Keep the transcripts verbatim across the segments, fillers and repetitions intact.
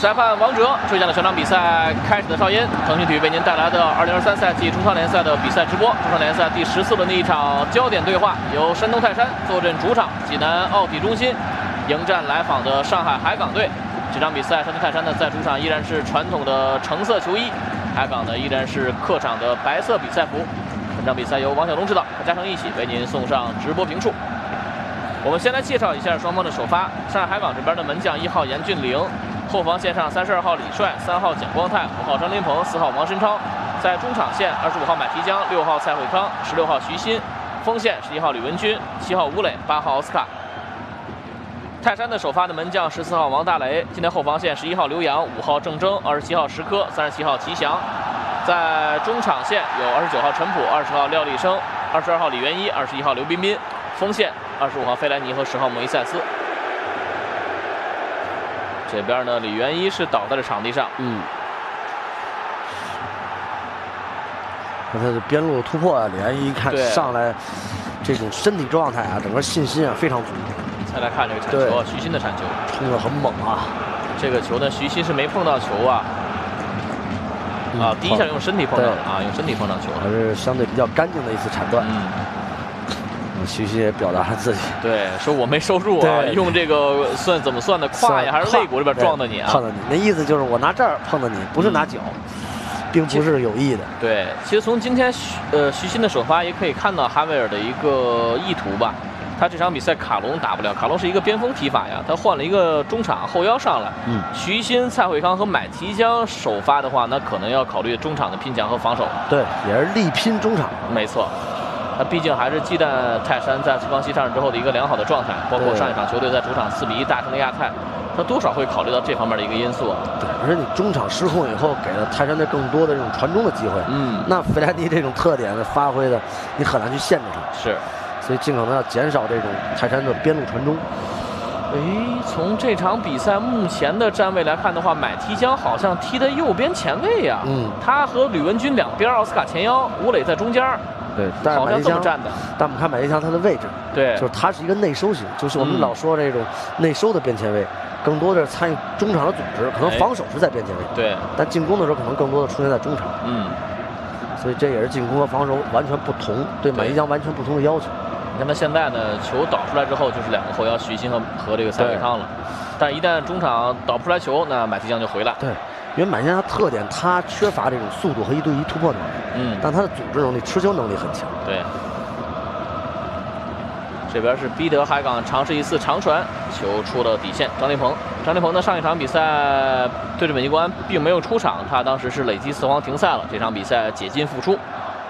裁判王哲吹响了全场比赛开始的哨音。腾讯体育为您带来的二零二三赛季中超联赛的比赛直播。中超联赛第十四轮的一场焦点对话，由山东泰山坐镇主场济南奥体中心，迎战来访的上海海港队。这场比赛，山东泰山呢在主场依然是传统的橙色球衣，海港呢依然是客场的白色比赛服。本场比赛由王小龙指导，和嘉诚一起为您送上直播评述。我们先来介绍一下双方的首发。上海海港这边的门将一号严俊凌，后防线上三十二号李帅、三号蒋光太、五号张琳芃、四号王申超。在中场线二十五号马蹄江、六号蔡慧康、十六号徐新。锋线十一号吕文君、七号吴磊、八号奥斯卡。泰山的首发的门将十四号王大雷，今天后防线十一号刘洋、五号郑铮、二十七号石科、三十七号齐翔。在中场线有二十九号陈普、二十号廖立生、二十二号李元一、二十一号刘彬彬。锋线二十五号费莱尼和十号莫伊塞斯。这边呢，李元一是倒在了场地上， 嗯，那他的边路突破啊，李元一一看上来，这种身体状态啊，整个信心啊非常足。 再来看这个铲球啊，徐新的铲球冲得很猛啊。 这个球呢，徐新是没碰到球啊，嗯、啊，第一下用身体碰到的啊，用身体碰到球， 还是相对比较干净的一次铲断。 嗯。 徐新也表达了自己， 对，说我没收住啊，用这个算怎么算的，胯呀还是肋骨这边撞的你啊？ 碰到你，那意思就是我拿这儿碰到你，不是拿脚，嗯、并不是有意的。 对，其实从今天徐呃徐新的首发也可以看到哈维尔的一个意图吧。他这场比赛卡隆打不了，卡隆是一个边锋踢法呀，他换了一个中场后腰上来。 嗯， 徐新、蔡慧康和买提江首发的话，那可能要考虑中场的拼抢和防守。 对，也是力拼中场。 没错。他毕竟还是忌惮泰山在苏康熙上任之后的一个良好的状态，包括上一场球队在主场四比一大胜亚太，他多少会考虑到这方面的一个因素。 对，而且你中场失控以后，给了泰山队更多的这种传中的机会。 嗯， 那费莱尼这种特点的发挥的，你很难去限制他。 是， 所以尽可能要减少这种泰山的边路传中。 哎，从这场比赛目前的站位来看的话，买提江好像踢的右边前卫呀、啊。 嗯， 他和吕文君两边，奥斯卡前腰，吴磊在中间。 对，但是好像这么站的。 但我们看买提江他的位置， 对， 就是他是一个内收型，就是我们老说这种内收的边前卫，更多的是参与中场的组织，可能防守是在边前卫， 对， 但进攻的时候可能更多的出现在中场。 嗯， 所以这也是进攻和防守完全不同，对买提江完全不同的要求。 你看他现在呢，球导出来之后就是两个后腰徐新和和这个蔡慧康了，但一旦中场导不出来球，那买提江就回来。 对。因为买提江他特点，他缺乏这种速度和一对一突破能力， 嗯， 但他的组织能力、持球能力很强。 对，这边是逼得海港尝试一次长传，球出了底线。张琳芃，张琳芃呢上一场比赛对阵本尼国安并没有出场，他当时是累积四黄停赛了，这场比赛解禁复出。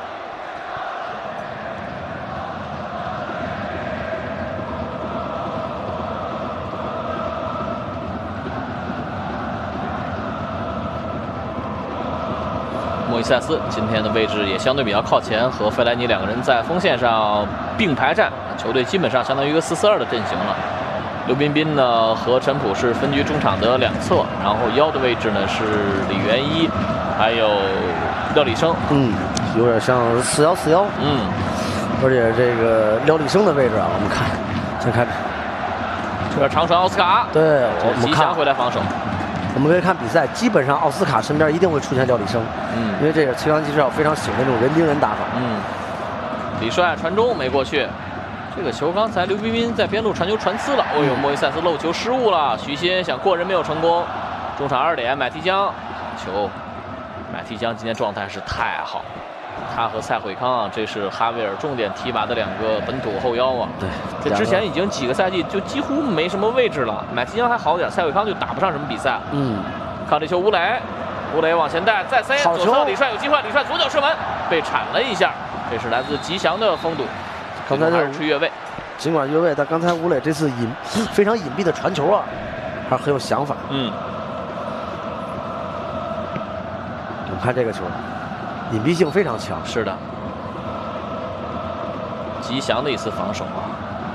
莫伊塞斯今天的位置也相对比较靠前，和费莱尼两个人在锋线上并排站，球队基本上相当于一个四四二的阵型了。刘彬彬呢和陈普是分居中场的两侧，然后腰的位置呢是李元一，还有廖立生。 嗯，有点像四幺四幺。 嗯， 而且这个廖立生的位置啊，我们看，先看这边长传奥斯卡， 对，我们看回来防守。 我们可以看比赛，基本上奥斯卡身边一定会出现廖立生， 嗯， 因为这个崔康熙是非常喜欢那种人盯人打法， 嗯。李帅传中没过去，这个球刚才刘彬彬在边路传球传呲了，哦呦，莫伊塞斯漏球失误了，许昕想过人没有成功，中场二点，买提江球，买提江今天状态是太好。他和蔡慧康啊，这是哈维尔重点提拔的两个本土后腰啊。 对， 这之前已经几个赛季就几乎没什么位置了。买提江还好点，蔡慧康就打不上什么比赛。 嗯， 看这球，吴磊，吴磊往前带，再塞，左侧李帅有机会，李帅左脚射门被铲了一下，这是来自吉祥的封堵。 刚才还是吹越位， 尽管越位，但刚才吴磊这次隐非常隐蔽的传球啊，还很有想法。 嗯， 我们看这个球。隐蔽性非常强， 是的，吉祥的一次防守啊。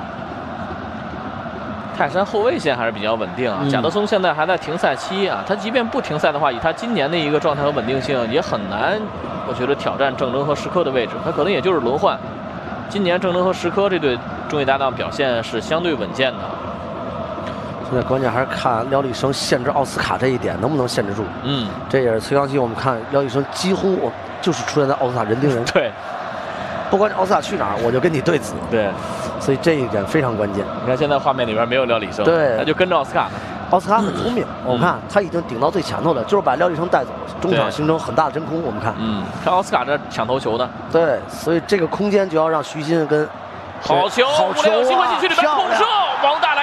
泰山后卫线还是比较稳定啊，嗯、贾德松现在还在停赛期啊，他即便不停赛的话，以他今年的一个状态和稳定性，也很难，我觉得挑战郑铮和石科的位置，他可能也就是轮换。今年郑铮和石科这对中卫搭档表现是相对稳健的。 现在关键还是看廖立生限制奥斯卡这一点能不能限制住。 嗯， 这也是崔康熙，我们看廖立生几乎就是出现在奥斯卡人盯人。 对， 不管你奥斯卡去哪儿，我就跟你对子。 对， 所以这一点非常关键。 你看现在画面里边没有廖立生， 对， 他就跟着奥斯卡。 奥斯卡很聪明， 嗯、 我看他已经顶到最前头了，就是把廖立生带走，中场形成很大的真空。我们看， 嗯，看奥斯卡这抢头球的。 对，所以这个空间就要让徐新跟好球， 好球啊！ 新会禁区里边控射，王大雷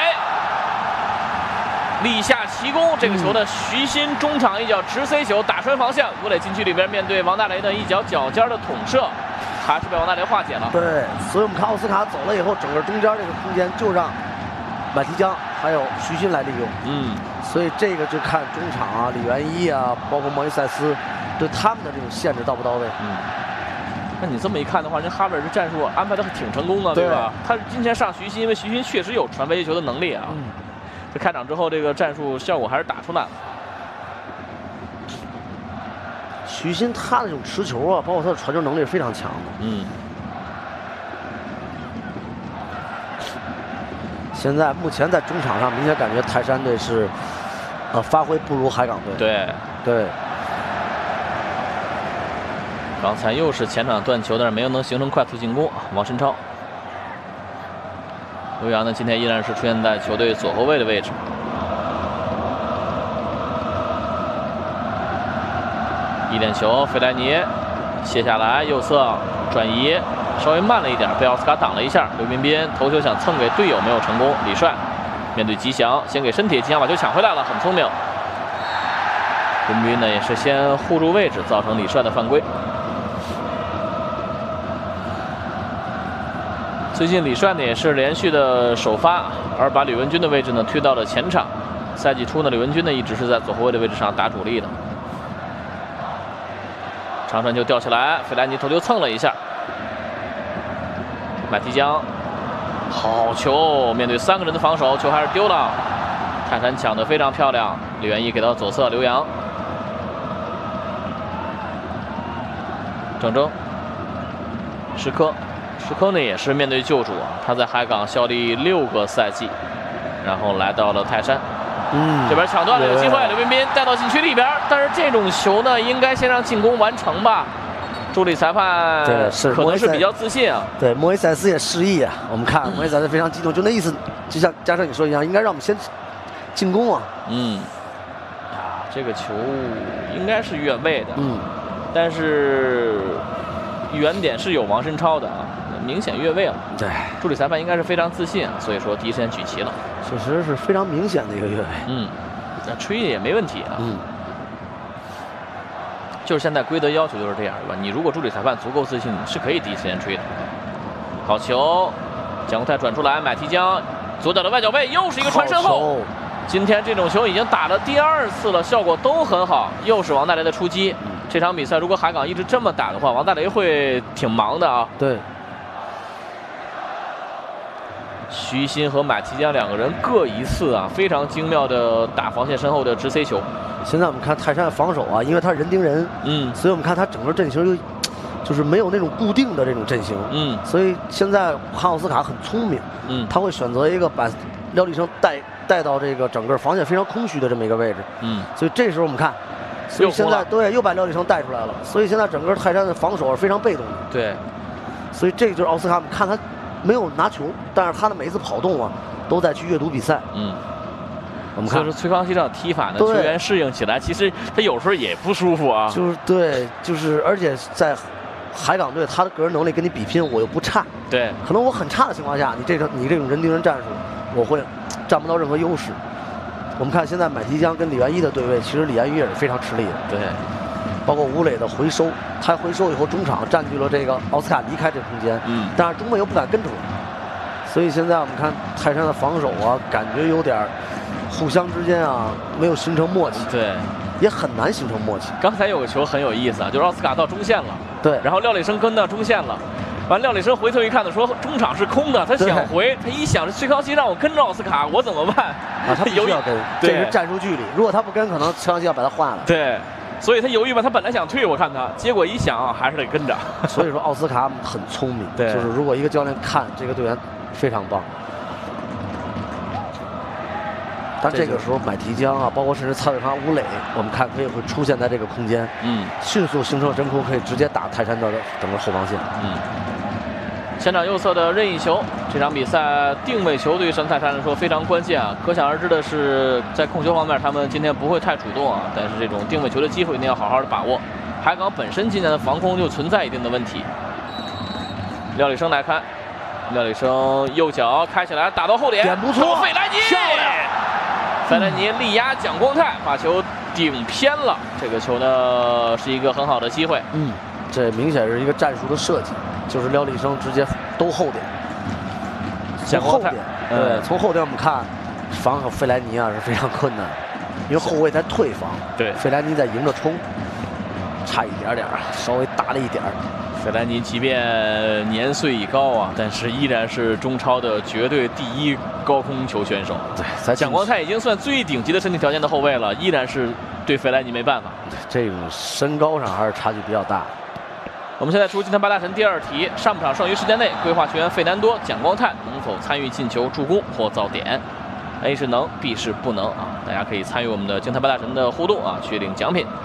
立下奇功。这个球呢，徐新中场一脚直塞球打穿防线，吴磊禁区里边面对王大雷的一脚脚尖的捅射，还是被王大雷化解了。 对，所以我们看奥斯卡走了以后，整个中间这个空间就让马提江还有徐新来利用。 嗯， 所以这个就看中场啊，李元一啊，包括莫伊塞斯对他们的这种限制到不到位。 嗯，那你这么一看的话，人哈维尔这战术安排的挺成功的，对吧？他今天上徐新，因为徐新确实有传飞球的能力啊。嗯，这开场之后，这个战术效果还是打出来了。 徐新他的这种持球啊，包括他的传球能力是非常强的。 嗯。 现在目前在中场上，明显感觉泰山队是，呃，发挥不如海港队。 对对。 刚才又是前场断球，但是没有能形成快速进攻。王申超、刘洋呢，今天依然是出现在球队左后卫的位置。一点球，费莱尼切下来，右侧转移。稍微慢了一点，被奥斯卡挡了一下。刘彬彬头球想蹭给队友，没有成功。李帅面对吉祥，先给身体，吉祥把球抢回来了，很聪明。刘彬彬呢也是先护住位置，造成李帅的犯规。最近李帅呢也是连续的首发，而把吕文君的位置呢推到了前场。赛季初呢，吕文君呢一直是在左后卫的位置上打主力的。长传球吊起来，费莱尼头球蹭了一下。马提江，好球！面对三个人的防守，球还是丢了。泰山抢得非常漂亮，李元一给到左侧，刘洋，郑铮，石科，石科呢也是面对救主啊，他在海港效力六个赛季，然后来到了泰山。嗯，这边抢断了，有机会，刘彬彬带到禁区里边，但是这种球呢，应该先让进攻完成吧。助理裁判对是可能是比较自信啊。 对，莫伊塞斯也示意啊。我们看莫伊塞斯非常激动，就那意思，就像加上你说一样，应该让我们先进攻啊。 嗯，啊，这个球应该是越位的。 嗯， 但是原点是有王申超的啊，明显越位了。 对， 助理裁判应该是非常自信，所以说第一时间举旗了。 确实是非常明显的一个越位。 嗯，那吹也没问题啊。 嗯。 就是现在规则要求就是这样，对吧？你如果助理裁判足够自信，是可以第一时间吹的。好球，蒋国泰转出来，买提江左脚的外脚背，又是一个传身后。今天这种球已经打了第二次了，效果都很好。又是王大雷的出击。嗯、这场比赛如果海港一直这么打的话，王大雷会挺忙的啊。 对。 徐新和马提江两个人各一次啊，非常精妙的打防线身后的直塞球。 现在我们看泰山的防守啊，因为他人盯人，嗯，所以我们看他整个阵型就就是没有那种固定的这种阵型，嗯，所以现在汉奥斯卡很聪明，嗯，他会选择一个把廖立生带带到这个整个防线非常空虚的这么一个位置，嗯，所以这时候我们看，所以现在对又把廖立生带出来了，所以现在整个泰山的防守是非常被动的， 对， 所以这个就是奥斯卡，我们看他没有拿球，但是他的每一次跑动啊，都在去阅读比赛，嗯。我们看， 所以说崔康熙这样踢法呢，球员适应起来，其实他有时候也不舒服啊。 就是对，就是而且在海港队，他的个人能力跟你比拼，我又不差。 对， 可能我很差的情况下，你这个你这种人盯人战术，我会占不到任何优势。我们看现在买提江跟李元一的对位，其实李元一也是非常吃力的。 对， 包括吴磊的回收，他回收以后中场占据了这个奥斯卡离开这个空间，嗯，但是中卫又不敢跟出来，所以现在我们看泰山的防守啊，感觉有点。互相之间啊，没有形成默契， 对， 也很难形成默契。 刚才有个球很有意思啊，就是奥斯卡到中线了， 对， 然后廖立生跟到中线了，完廖立生回头一看的说中场是空的，他想回，他一想崔康熙让我跟着奥斯卡，我怎么办？ 啊，他必须要跟，这是战术距离，如果他不跟，可能崔康熙要把他换了。 对，所以他犹豫吧，他本来想退，我看他，结果一想啊，还是得跟着。 所以说奥斯卡很聪明， 对， 就是如果一个教练看这个队员非常棒。 但这个时候买提江啊，包括甚至蔡伟康、吴磊，我们看可以会出现在这个空间，嗯，迅速形成真空，可以直接打泰山的整个后防线， 嗯。前场右侧的任意球，这场比赛定位球对于神泰山来说非常关键啊！可想而知的是，在控球方面他们今天不会太主动啊，但是这种定位球的机会一定要好好的把握。海港本身今年的防空就存在一定的问题。廖立生来看，廖立生右脚开起来，打到后点， 点不错， 费莱尼， 漂亮！ 费莱尼力压蒋光太，把球顶偏了。这个球呢是一个很好的机会。 嗯，这明显是一个战术的设计。就是廖立生直接兜后点，从后点，对，从后点我们看防守费莱尼啊是非常困难，因为后卫在退防， 对， 费莱尼在迎着冲，差一点点，稍微大了一点。 费莱尼即便年岁已高啊，但是依然是中超的绝对第一高空球选手。 对， 蒋光太已经算最顶级的身体条件的后卫了，依然是对费莱尼没办法。 这种身高上还是差距比较大。 我们现在出今天八大神第二题，上半场剩余时间内规划球员费南多、蒋光太能否参与进球、助攻或造点 ？A 是能 ，B 是不能啊！大家可以参与我们的京台八大神的互动啊，去领奖品。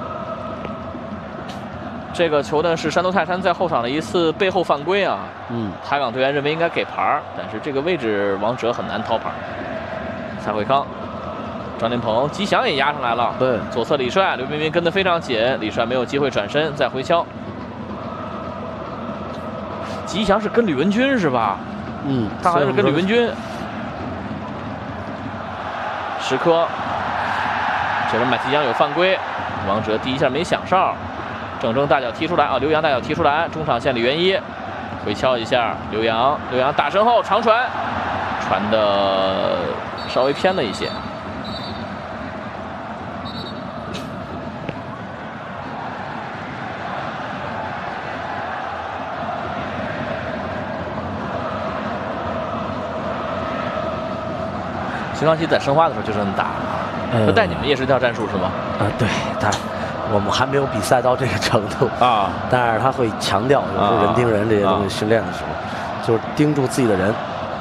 这个球呢是山东泰山在后场的一次背后犯规啊，嗯，海港队员认为应该给牌，但是这个位置王哲很难掏牌。蔡慧康、张琳芃、吉祥也压上来了， 对， 左侧李帅、刘彬彬跟得非常紧，李帅没有机会转身再回敲。吉祥是跟吕文君是吧？嗯，他好像是跟吕文君。石科，这边买吉祥有犯规，王哲第一下没响哨，郑铮大脚踢出来啊，刘洋大脚踢出来，中场线李元一回敲一下，刘洋，刘洋打身后长传，传的稍微偏了一些。徐康熙在申花的时候就这么打，呃，带你们也是这套战术是吗？ 啊、呃，对，他我们还没有比赛到这个程度啊，但是他会强调，有时候人盯人这些东西训练的时候，啊、就是盯住自己的人。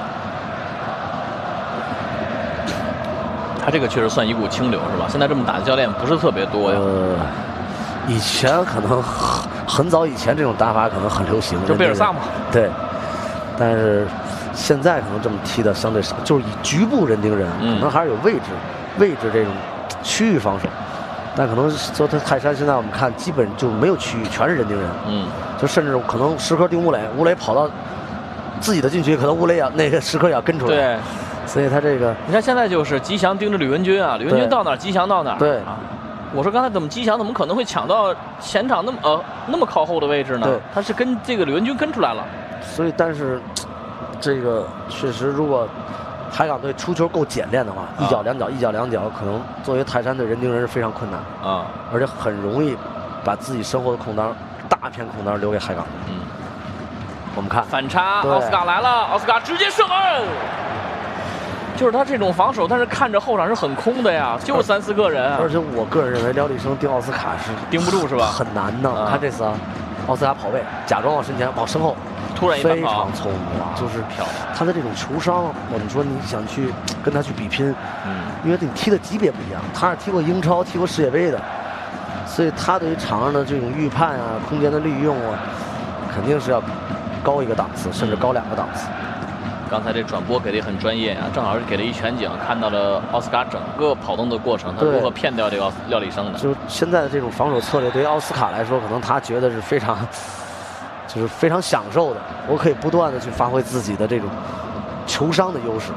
他这个确实算一股清流是吧？现在这么打的教练不是特别多呀。 呃，以前可能很早以前这种打法可能很流行， 就贝尔萨嘛。 对，但是。现在可能这么踢的相对少，就是以局部人盯人，嗯、可能还是有位置、位置这种区域防守。但可能说他泰山现在我们看基本就没有区域，全是人盯人。嗯，就甚至可能石科盯吴磊，吴磊跑到自己的禁区，可能吴磊也那个石科也要跟出来。 对， 所以他这个你看现在就是吉祥盯着吕文君啊，吕文君到哪儿，吉祥到哪儿。 对啊，我说刚才怎么吉祥怎么可能会抢到前场那么呃那么靠后的位置呢？ 对， 他是跟这个吕文君跟出来了。 所以但是。这个确实，如果海港队出球够简练的话，一脚两脚，一脚两脚，可能作为泰山队人盯人是非常困难啊，而且很容易把自己身后的空当、大片空当留给海港。嗯，我们看反差，奥斯卡来了，奥斯卡直接射门，就是他这种防守，但是看着后场是很空的呀，就三四个人啊。 而且我个人认为廖立生盯奥斯卡是盯不住是吧？ 很难的。啊、看这次啊，奥斯卡跑位，假装往身前，往身后。 突然一非常聪明，就是漂亮。 他的这种球商，我们说你想去跟他去比拼，嗯，因为你踢的级别不一样，他是踢过英超、踢过世界杯的，所以他对于场上的这种预判啊、空间的利用啊，肯定是要高一个档次，甚至高两个档次。 刚才这转播给的也很专业啊，正好是给了一全景，看到了奥斯卡整个跑动的过程，他如何骗掉这个廖立生的。 就现在的这种防守策略，对于奥斯卡来说，可能他觉得是非常。就是非常享受的，我可以不断的去发挥自己的这种球商的优势。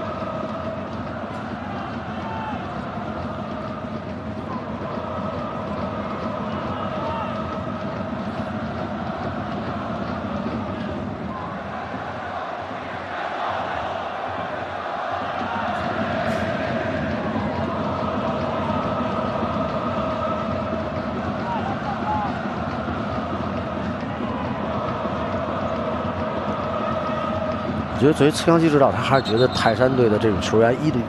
我觉得作为崔康熙指导，他还是觉得泰山队的这种球员一对。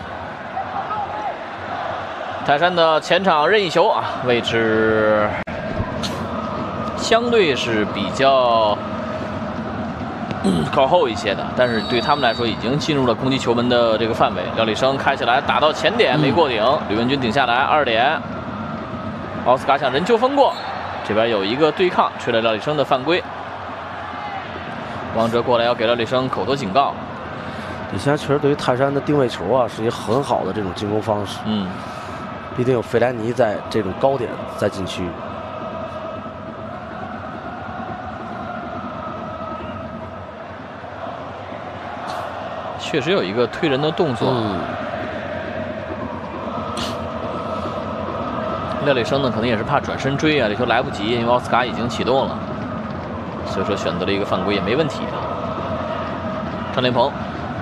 泰山的前场任意球啊，位置相对是比较靠后一些的，但是对他们来说已经进入了攻击球门的这个范围。廖立生开起来打到前点没过顶，吕文君顶下来二点。奥斯卡想人球封过，这边有一个对抗，吹了廖立生的犯规。王哲过来要给廖立生口头警告。 你现在确实对于泰山的定位球啊，是一个很好的这种进攻方式。嗯，毕竟有费莱尼在这种高点在禁区。 确实有一个推人的动作。嗯。廖立生呢，可能也是怕转身追啊，这球来不及，因为奥斯卡已经启动了，所以说选择了一个犯规也没问题的。张琳芃。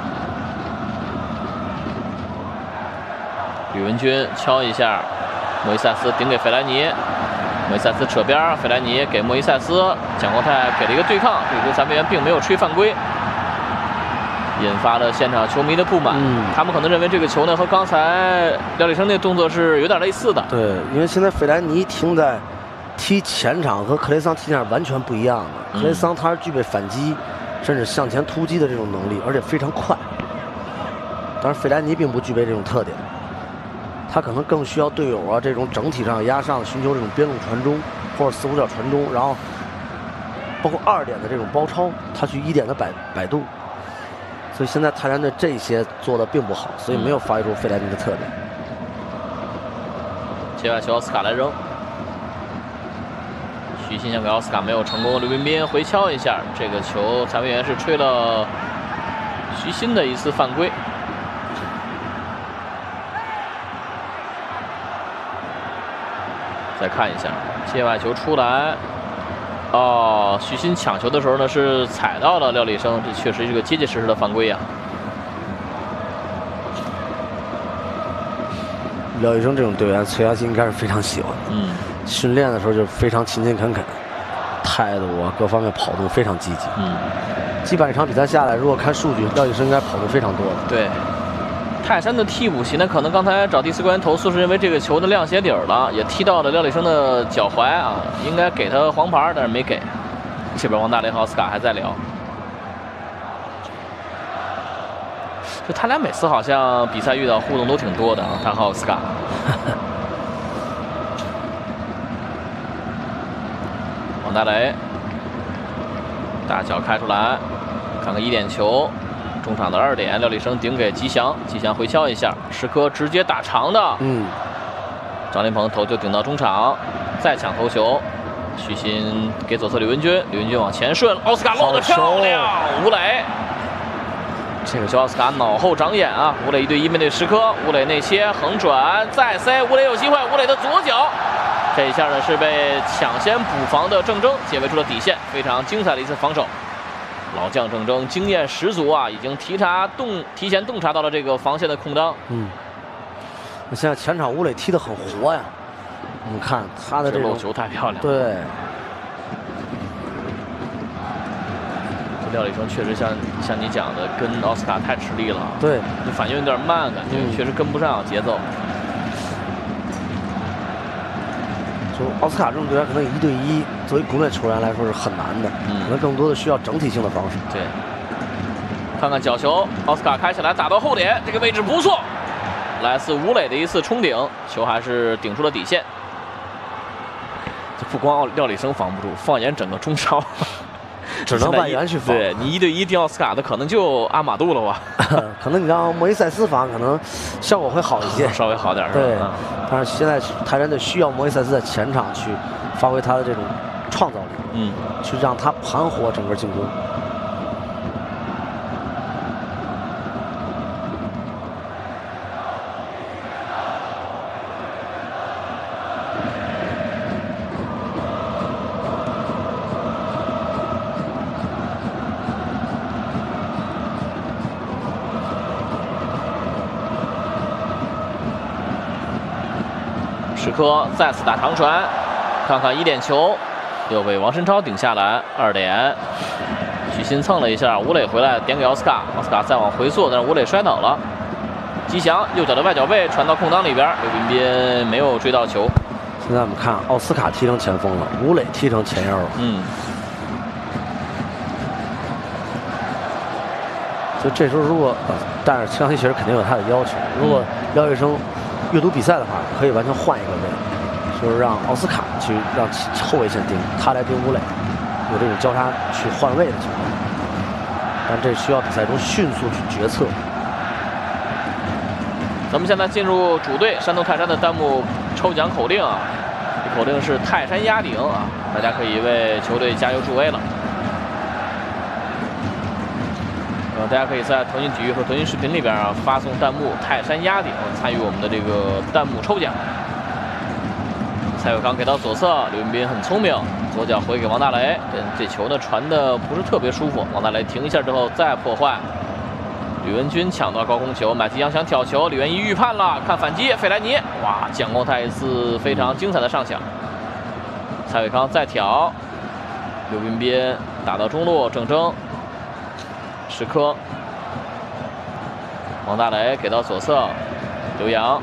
吕文君敲一下，莫伊塞斯顶给费莱尼，莫伊塞斯扯边，费莱尼给莫伊塞斯，蒋光太给了一个对抗，这个裁判员并没有吹犯规，引发了现场球迷的不满。嗯，他们可能认为这个球呢和刚才廖立生那动作是有点类似的。 对，因为现在费莱尼停在踢前场和克雷桑踢前场完全不一样的。嗯、克雷桑他是具备反击，甚至向前突击的这种能力，而且非常快。当然，费莱尼并不具备这种特点。他可能更需要队友啊这种整体上压上，寻求这种边路传中或者四五角传中，然后包括二点的这种包抄，他去一点的摆摆渡。所以现在泰山队这些做的并不好，所以没有发挥出费莱尼的特点。 接下球奥斯卡来扔，徐新想给奥斯卡没有成功，刘彬彬回敲一下，这个球裁判员是吹了徐新的一次犯规。再看一下界外球出来，哦，徐新抢球的时候呢是踩到了廖立生，这确实是个结结实实的犯规呀、啊。 廖立生这种队员，崔佳琪应该是非常喜欢。嗯，训练的时候就非常勤勤恳恳，态度啊各方面跑动非常积极。嗯，基本上一场比赛下来，如果看数据，廖立生应该跑动非常多的。 对。泰山的替补席呢，可能刚才找第四官员投诉是认为这个球的亮鞋底儿了，也踢到了廖立生的脚踝啊，应该给他黄牌，但是没给。这边王大雷和奥斯卡还在聊，就他俩每次好像比赛遇到互动都挺多的啊，他和奥斯卡。王大雷大脚开出来，看看一点球。中场的二点，廖立生顶给吉祥，吉祥回敲一下，石科直接打长的，嗯，张琳芃头就顶到中场，再抢头球，徐新给左侧吕文君，吕文君往前顺，奥斯卡漏得漂亮，吴磊，这个球奥斯卡脑后长眼啊，吴磊一对一面对石科，吴磊内切横转再塞，吴磊有机会，吴磊的左脚，这一下呢是被抢先补防的郑铮解围出了底线，非常精彩的一次防守。老将郑铮经验十足啊，已经提察洞提前洞察到了这个防线的空当。嗯， 那现在前场吴磊踢得很活呀，我们看他的这漏球太漂亮。 对， 这廖立生确实像像你讲的，跟奥斯卡太吃力了。 对， 就反应有点慢，感觉、嗯、确实跟不上节奏。 就奥斯卡这种队员，可能一对一作为国内球员来说是很难的，嗯，可能更多的需要整体性的方式。 对，看看角球，奥斯卡开起来打到后点，这个位置不错，来自吴磊的一次冲顶，球还是顶出了底线。这不光廖立生防不住，放眼整个中超， 只能外援去防。 对你一对一盯奥斯卡的，可能就阿马杜了吧？ 可能你让莫伊塞斯防，可能效果会好一些， 稍微好点。 对，但是现在泰山队需要莫伊塞斯在前场去发挥他的这种创造力，嗯，去让他盘活整个进攻。 石科再次打长传，看看一点球，又被王申超顶下来，二点。许昕蹭了一下，吴磊回来点给奥斯卡，奥斯卡再往回溯，但是吴磊摔倒了。吉祥右脚的外脚背传到空当里边，刘彬彬没有追到球。 现在我们看奥斯卡踢成前锋了，吴磊踢成前腰了。嗯。 所以这时候如果，但是清扬西其实肯定有他的要求，如果廖医生阅读比赛的话，可以完全换一个位，就是让奥斯卡去让后卫线盯，他来盯吴磊，有这种交叉去换位的情况。但这需要比赛中迅速去决策。 咱们现在进入主队山东泰山的弹幕抽奖口令啊，这口令是泰山压顶啊，大家可以为球队加油助威了。呃，大家可以在腾讯体育和腾讯视频里边啊发送弹幕泰山压顶，参与我们的这个弹幕抽奖。蔡伟刚给到左侧，刘云斌很聪明，左脚回给王大雷，这球呢传的不是特别舒服，王大雷停一下之后再破坏。吕文君抢到高空球，买吉扬想挑球，李元一预判了，看反击，费莱尼，哇，蒋光太一次非常精彩的上抢。蔡伟康再挑，刘彬彬打到中路，郑铮，石科，王大雷给到左侧，刘洋。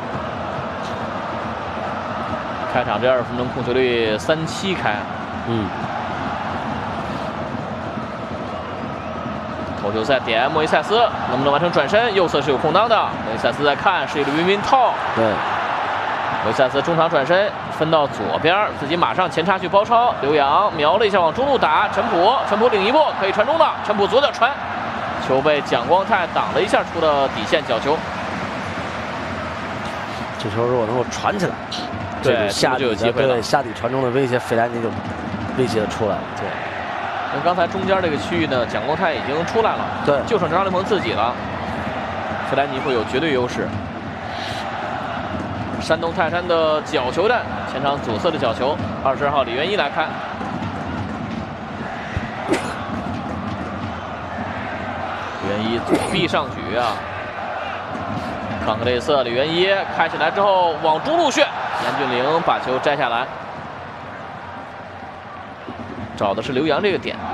开场这二十分钟控球率三七开， 嗯。 头球赛点莫伊塞斯能不能完成转身？右侧是有空当的，莫伊塞斯在看，是一个彬彬套。 对， 莫伊塞斯中场转身分到左边，自己马上前插去包抄。刘洋瞄了一下往中路打，陈普，陈普领一步可以传中的，陈普左脚传，球被蒋光太挡了一下，出了底线角球。 这球如果能够传起来， 对， 下就有机会了。 对，下底传中的威胁，费莱尼就威胁出来了。 对。那刚才中间这个区域呢，蒋光太已经出来了， 对， 就剩张琳芃自己了，费莱尼会有绝对优势。山东泰山的角球战，前场左侧的角球，二十二号李元一来看，李元一左臂上举啊，康克雷瑟，李元一开起来之后往中路旋，严俊凌把球摘下来。找的是刘洋这个点，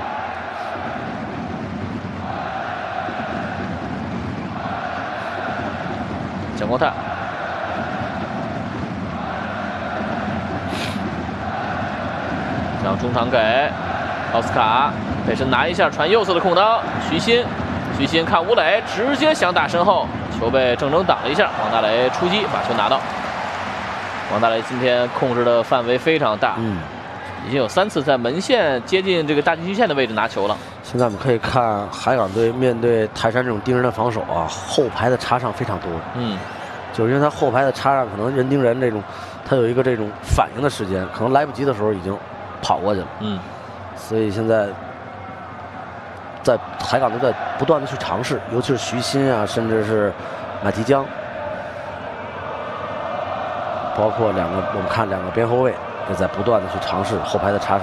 蒋光太，将中场给奥斯卡，背身拿一下传右侧的空当，徐新，徐新看吴磊，直接想打身后，球被郑铮挡了一下，王大雷出击把球拿到。王大雷今天控制的范围非常大， 嗯。 已经有三次在门线接近这个大禁区线的位置拿球了。 现在我们可以看海港队面对泰山这种盯人的防守啊，后排的插上非常多。 嗯， 就是因为他后排的插上可能人盯人这种，他有一个这种反应的时间，可能来不及的时候已经跑过去了。 嗯， 所以现在在海港队在不断的去尝试，尤其是徐新啊，甚至是马提江，包括两个我们看两个边后卫。也在不断的去尝试后排的插上。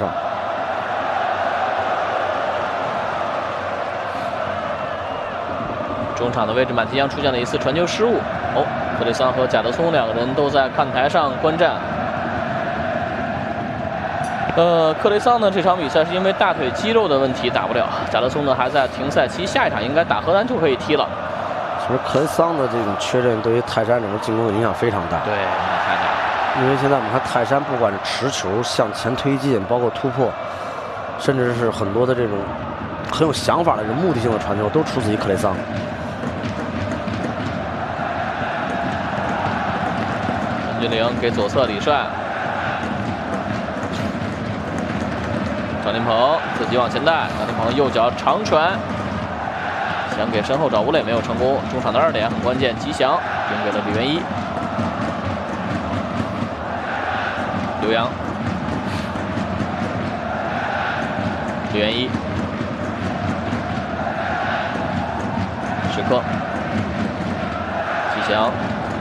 中场的位置，马提扬出现了一次传球失误。哦，克雷桑和贾德松两个人都在看台上观战。呃，克雷桑呢这场比赛是因为大腿肌肉的问题打不了，贾德松呢还在停赛期，下一场应该打荷兰就可以踢了。 其实克雷桑的这种缺阵对于泰山整个进攻的影响非常大。 对，那太大了。 因为现在我们看泰山，不管是持球向前推进，包括突破，甚至是很多的这种很有想法的这种目的性的传球，都出自于克雷桑。 陈俊凌给左侧李帅，张琳芃自己往前带，张琳芃右脚长传，想给身后找吴磊没有成功。中场的二点很关键，吉祥赢给了李元一。刘洋，李元一，时刻，吉祥，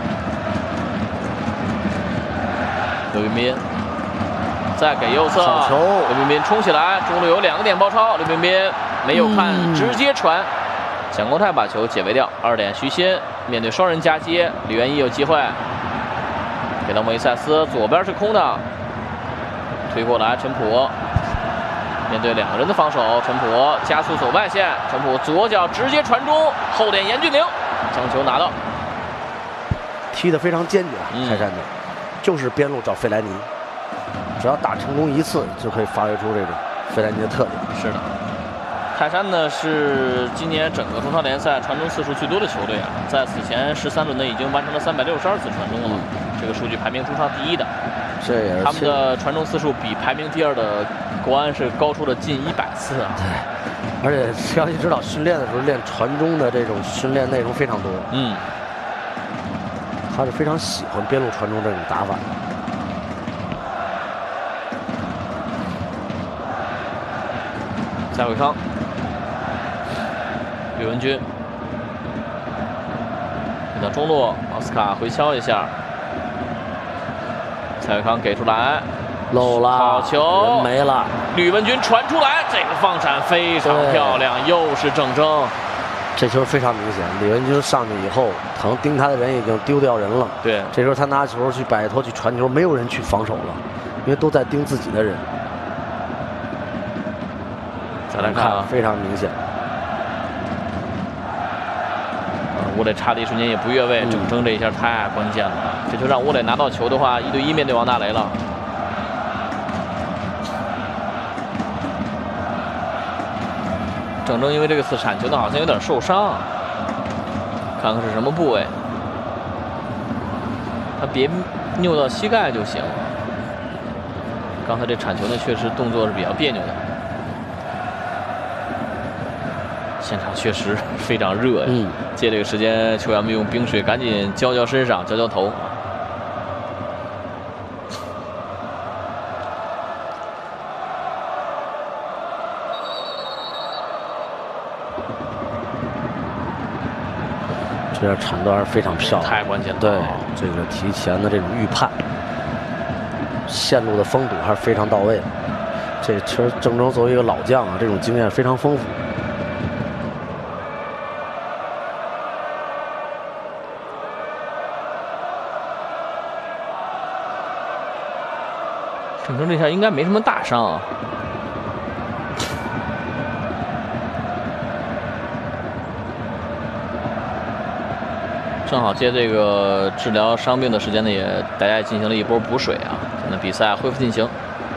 刘彬彬，再给右侧，刘彬彬冲起来，中路有两个点包抄，刘彬彬没有看，嗯、直接传，蒋光太把球解围掉，二点徐新面对双人夹击，李元一有机会。给到莫伊塞斯，左边是空的，推过来，陈普面对两个人的防守，陈普加速走外线，陈普左脚直接传中，后点严俊凌将球拿到， 踢得非常坚决，泰山队就是边路找费莱尼，只要打成功一次，就可以发挥出这种费莱尼的特点。 是的。 泰山呢是今年整个中超联赛传中次数最多的球队啊，在此前十三轮呢已经完成了三百六十二次传中了，嗯、这个数据排名中超第一的。 这也是他们的传中次数比排名第二的国安是高出了近一百次啊。 对，而且肖恩指导训练的时候练传中的这种训练内容非常多。嗯，他是非常喜欢边路传中这种打法。 蔡伟康、吕文君，给到中路，奥斯卡回敲一下，蔡伟康给出来， 漏了， 好球， 没了。 吕文君传出来，这个放闪非常漂亮，又是郑铮。 这球非常明显，吕文君上去以后，可能盯他的人已经丢掉人了。 对， 这时候他拿球去摆脱去传球，没有人去防守了，因为都在盯自己的人。 再来看啊， 非常明显。 吴磊插的一瞬间也不越位，郑铮这一下太关键了，这就让吴磊拿到球的话，一对一面对王大雷了。郑铮因为这个次铲球呢，好像有点受伤，看看是什么部位，他别扭到膝盖就行。刚才这铲球呢，确实动作是比较别扭的。现场确实非常热呀！嗯，借这个时间，球员们用冰水赶紧浇浇身上，浇浇头。 这样铲断非常漂亮， 太关键了。 对，这个提前的这种预判，线路的封堵还是非常到位的。这其实郑铮作为一个老将啊，这种经验非常丰富。 郑铮这下应该没什么大伤啊。正好借这个治疗伤病的时间呢，也大家也进行了一波补水啊。现在比赛恢复进行。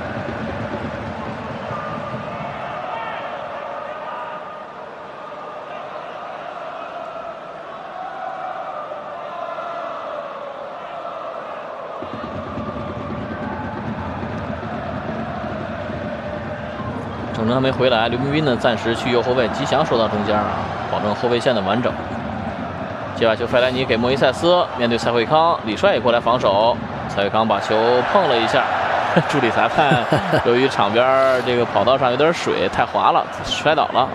郑铮还没回来，刘彬彬呢暂时去右后卫，吉祥收到中间啊，保证后卫线的完整。接把球费莱尼给莫伊塞斯，面对蔡慧康，李帅也过来防守，蔡慧康把球碰了一下，助理裁判由于场边这个跑道上有点水，太滑了，摔倒了啊。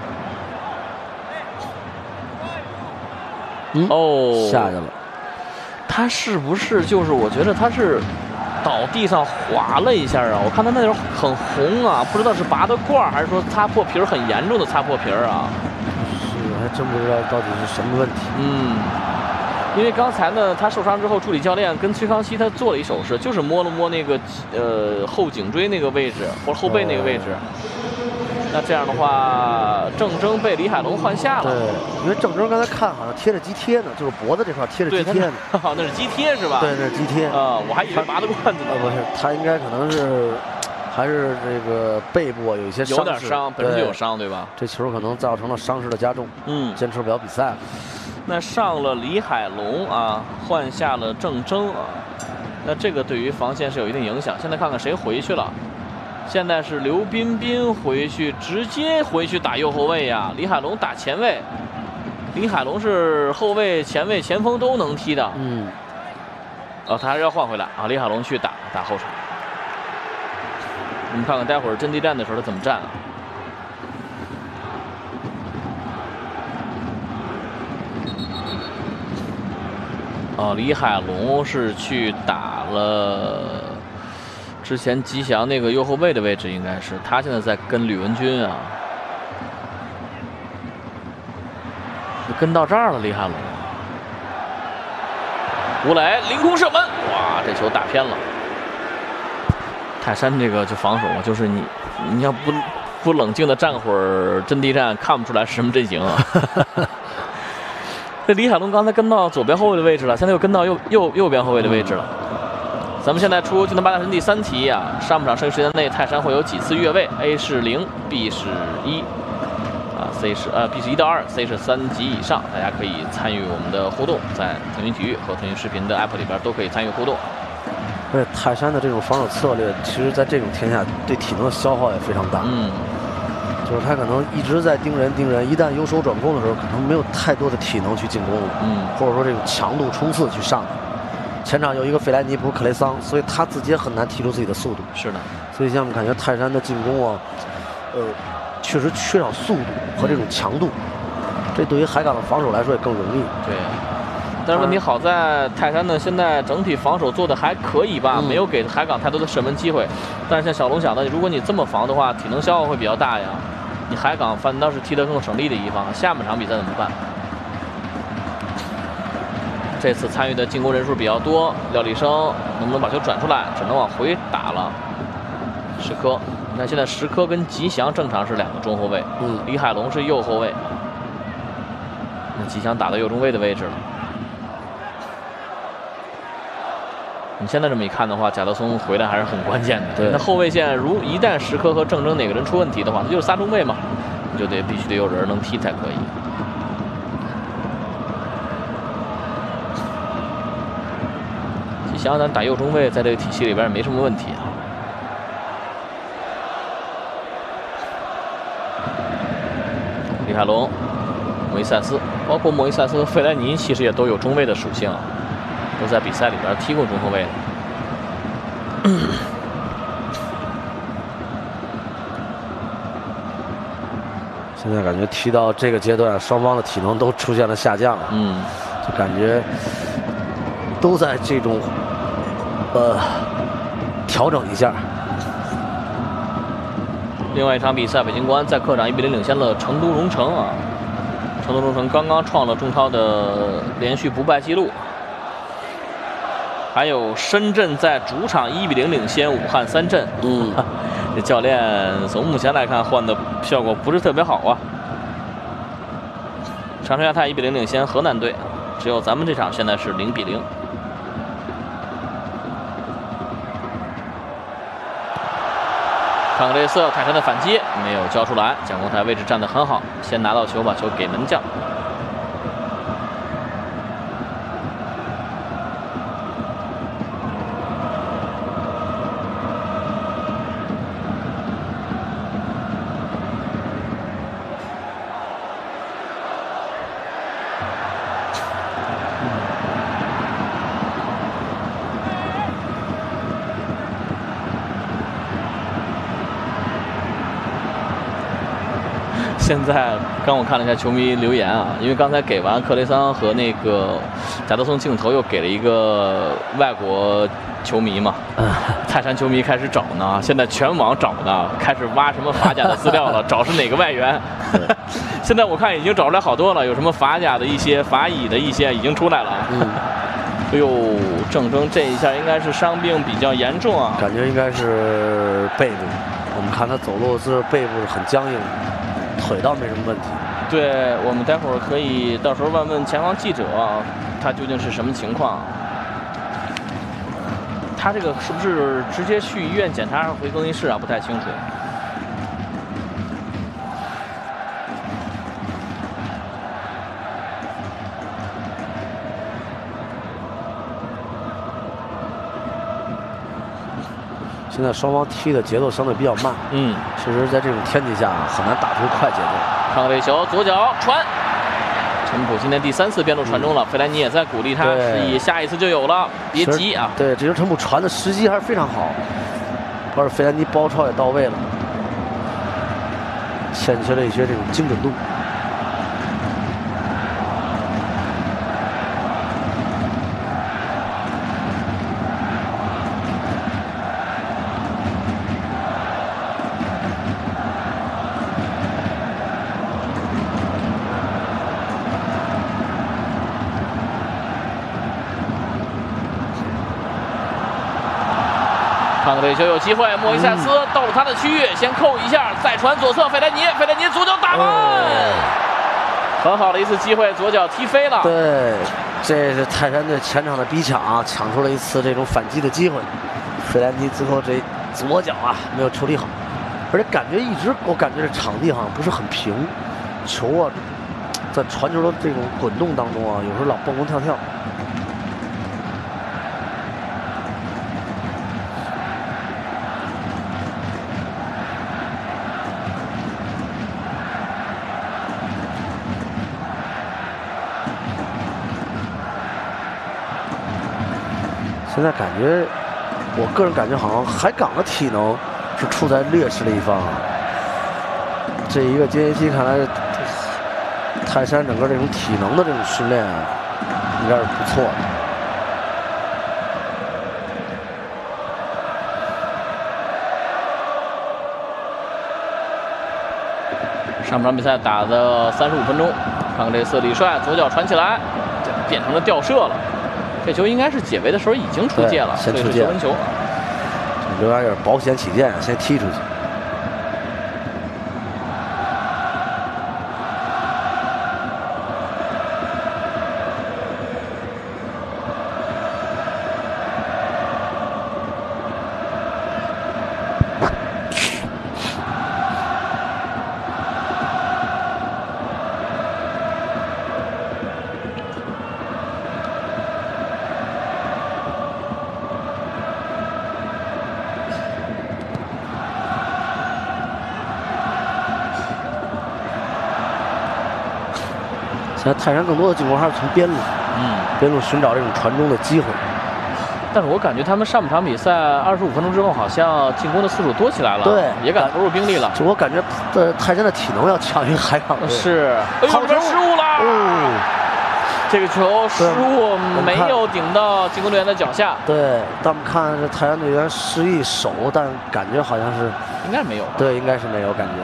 嗯、哦，下去了。 他是不是就是我觉得他是倒地上滑了一下啊？我看他那点很红啊，不知道是拔的罐还是说擦破皮儿很严重的擦破皮儿啊。 还真不知道到底是什么问题。 嗯，因为刚才呢，他受伤之后，助理教练跟崔康熙他做了一手势，就是摸了摸那个呃后颈椎那个位置或者后背那个位置。哦、那这样的话，郑铮被李海龙换下了。 对，因为郑铮刚才看好像贴着肌贴呢，就是脖子这块贴着肌贴呢。 好，那是肌贴是吧？ 对，那是肌贴。 啊、呃，我还以为拔的罐子呢。 啊，不是，他应该可能是。还是这个背部有一些伤势， 有点伤，本身就有伤，对吧？ 这球可能造成了伤势的加重，嗯，坚持不了比赛了。 那上了李海龙啊，换下了郑铮啊，那这个对于防线是有一定影响。现在看看谁回去了，现在是刘彬彬回去，直接回去打右后卫呀，李海龙打前卫。李海龙是后卫、前卫、前锋都能踢的，嗯。哦，他还是要换回来啊，李海龙去打打后场。我们看看待会儿阵地战的时候他怎么站啊？哦，李海龙是去打了之前吉祥那个右后卫的位置，应该是他现在在跟吕文君啊，跟到这儿了，李海龙。吴磊凌空射门，哇，这球打偏了。泰山这个就防守嘛，就是你，你要不不冷静的站会儿阵地战，看不出来是什么阵型啊。这李海龙刚才跟到左边后卫的位置了，现在又跟到右右右边后卫的位置了。 咱们现在出技能八大神第三题啊，上半场剩余时间内泰山会有几次越位 ？A 是零 ，B 是一，啊 ，C 是呃 B 是一到二 ，C 是三级以上。大家可以参与我们的互动，在腾讯体育和腾讯视频的 app 里边都可以参与互动。 而且泰山的这种防守策略，其实在这种天下对体能的消耗也非常大。 嗯， 就是他可能一直在盯人盯人，一旦由守转攻的时候，可能没有太多的体能去进攻了。嗯，或者说这种强度冲刺去上。前场有一个费莱尼，不是克雷桑，所以他自己也很难提出自己的速度。 是的， 所以像我们感觉泰山的进攻啊，呃，确实缺少速度和这种强度，这对于海港的防守来说也更容易。 对，但是问题好在泰山呢，现在整体防守做的还可以吧，嗯、没有给海港太多的射门机会。但是像小龙想的，如果你这么防的话，体能消耗会比较大呀。你海港反倒是踢得更省力的一方，下半场比赛怎么办？这次参与的进攻人数比较多，廖立生能不能把球转出来？只能往回打了。石科，你看现在石科跟吉祥正常是两个中后卫，嗯，李海龙是右后卫，那吉祥打到右中卫的位置了。你现在这么一看的话，贾德松回来还是很关键的。对，那后卫线如一旦石科和郑铮哪个人出问题的话，他就是仨中卫嘛，你就得必须得有人能踢才可以。想想打右中卫，在这个体系里边也没什么问题啊。李海龙、莫伊塞斯，包括莫伊塞斯和费莱尼，其实也都有中卫的属性啊，都在比赛里边踢过中后卫。 现在感觉踢到这个阶段，双方的体能都出现了下降，嗯，就感觉都在这种。呃，调整一下。 另外一场比赛，北京国安在客场一比零领先了成都蓉城啊。成都蓉城刚刚创了钟涛的连续不败记录。还有深圳在主场一比零领先武汉三镇。嗯，这教练从目前来看换的效果不是特别好啊。长春亚泰一比零领先河南队，只有咱们这场现在是零比零。看看这次泰山的反击没有交出来，蒋光太位置站得很好，先拿到球，把球给门将。现在刚我看了一下球迷留言啊，因为刚才给完克雷桑和那个贾德松镜头，又给了一个外国球迷嘛，泰山球迷开始找呢，现在全网找呢，开始挖什么法甲的资料了，找是哪个外援。现在我看已经找出来好多了，有什么法甲的一些、法乙的一些已经出来了。嗯，哎呦，郑铮这一下应该是伤病比较严重啊， 感觉应该是背部，我们看他走路是背部是很僵硬的。腿倒没什么问题。 对，我们待会儿可以到时候问问前方记者，他究竟是什么情况？他这个是不是直接去医院检查回更衣室啊？不太清楚。 现在双方踢的节奏相对比较慢，嗯，确实在这种天气下很难打出快节奏。 看这球，左脚传，陈普今天第三次边路传中了，费莱尼也在鼓励他，示意下一次就有了，别急啊。 对，这球陈普传的时机还是非常好，而费莱尼包抄也到位了，欠缺了一些这种精准度。 看看这球有机会，莫伊塞斯到了他的区域，先扣一下，再传左侧，费莱尼，费莱尼左脚打门，很好的一次机会，左脚踢飞了。 对， 这是泰山队前场的逼抢啊，抢出了一次这种反击的机会。费兰迪最后这左脚啊没有处理好，而且感觉一直我感觉这场地好像不是很平，球啊在传球的这种滚动当中啊，有时候老蹦蹦跳跳。现在感觉，我个人感觉好像海港的体能是处在劣势的一方。这一个间隙看来，泰山整个这种体能的这种训练应该是不错的。 上半场比赛打的三十五分钟，看看这次李帅左脚传起来，变成了吊射了。这球应该是解围的时候已经出界了， 先出界。 球。 刘洋也是保险起见，先踢出去。现在泰山更多的进攻还是从边路，嗯，边路寻找这种传中的机会。 但是我感觉他们上半场比赛二十五分钟之后，好像进攻的次数多起来了， 对， 也敢投入兵力了。 就我感觉，呃，泰山的体能要强于海港队。 是，哎呦，这失误了！哦，这个球失误没有顶到进攻队员的脚下。 对，但我们看这泰山队员示意手，但感觉好像是应该是没有。 对，应该是没有感觉。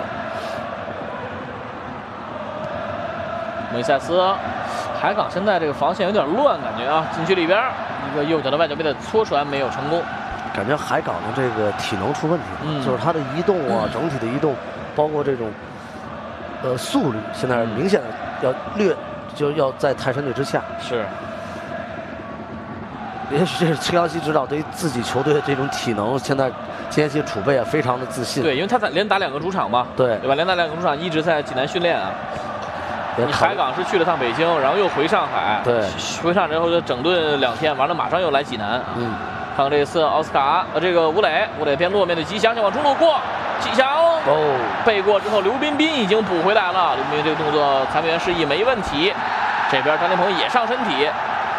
梅塞斯，海港现在这个防线有点乱，感觉啊，禁区里边一个右脚的外脚背的搓传没有成功， 感觉海港的这个体能出问题，嗯，就是他的移动啊，嗯、整体的移动，包括这种呃速率，现在明显的要略就要在泰山队之下。 是， 也许这是崔康熙指导对于自己球队的这种体能，现在间歇储备啊，非常的自信。 对，因为他在连打两个主场嘛， 对对吧？连打两个主场，一直在济南训练啊。你海港是去了趟北京，然后又回上海， 对， 回上海之后就整顿两天，完了马上又来济南。 嗯， 看看这次奥斯卡，呃，这个吴磊，吴磊边路面对吉祥，就往中路过，吉祥哦背过之后，刘彬彬已经补回来了。刘彬彬这个动作，裁判员示意没问题。这边张天鹏也上身体，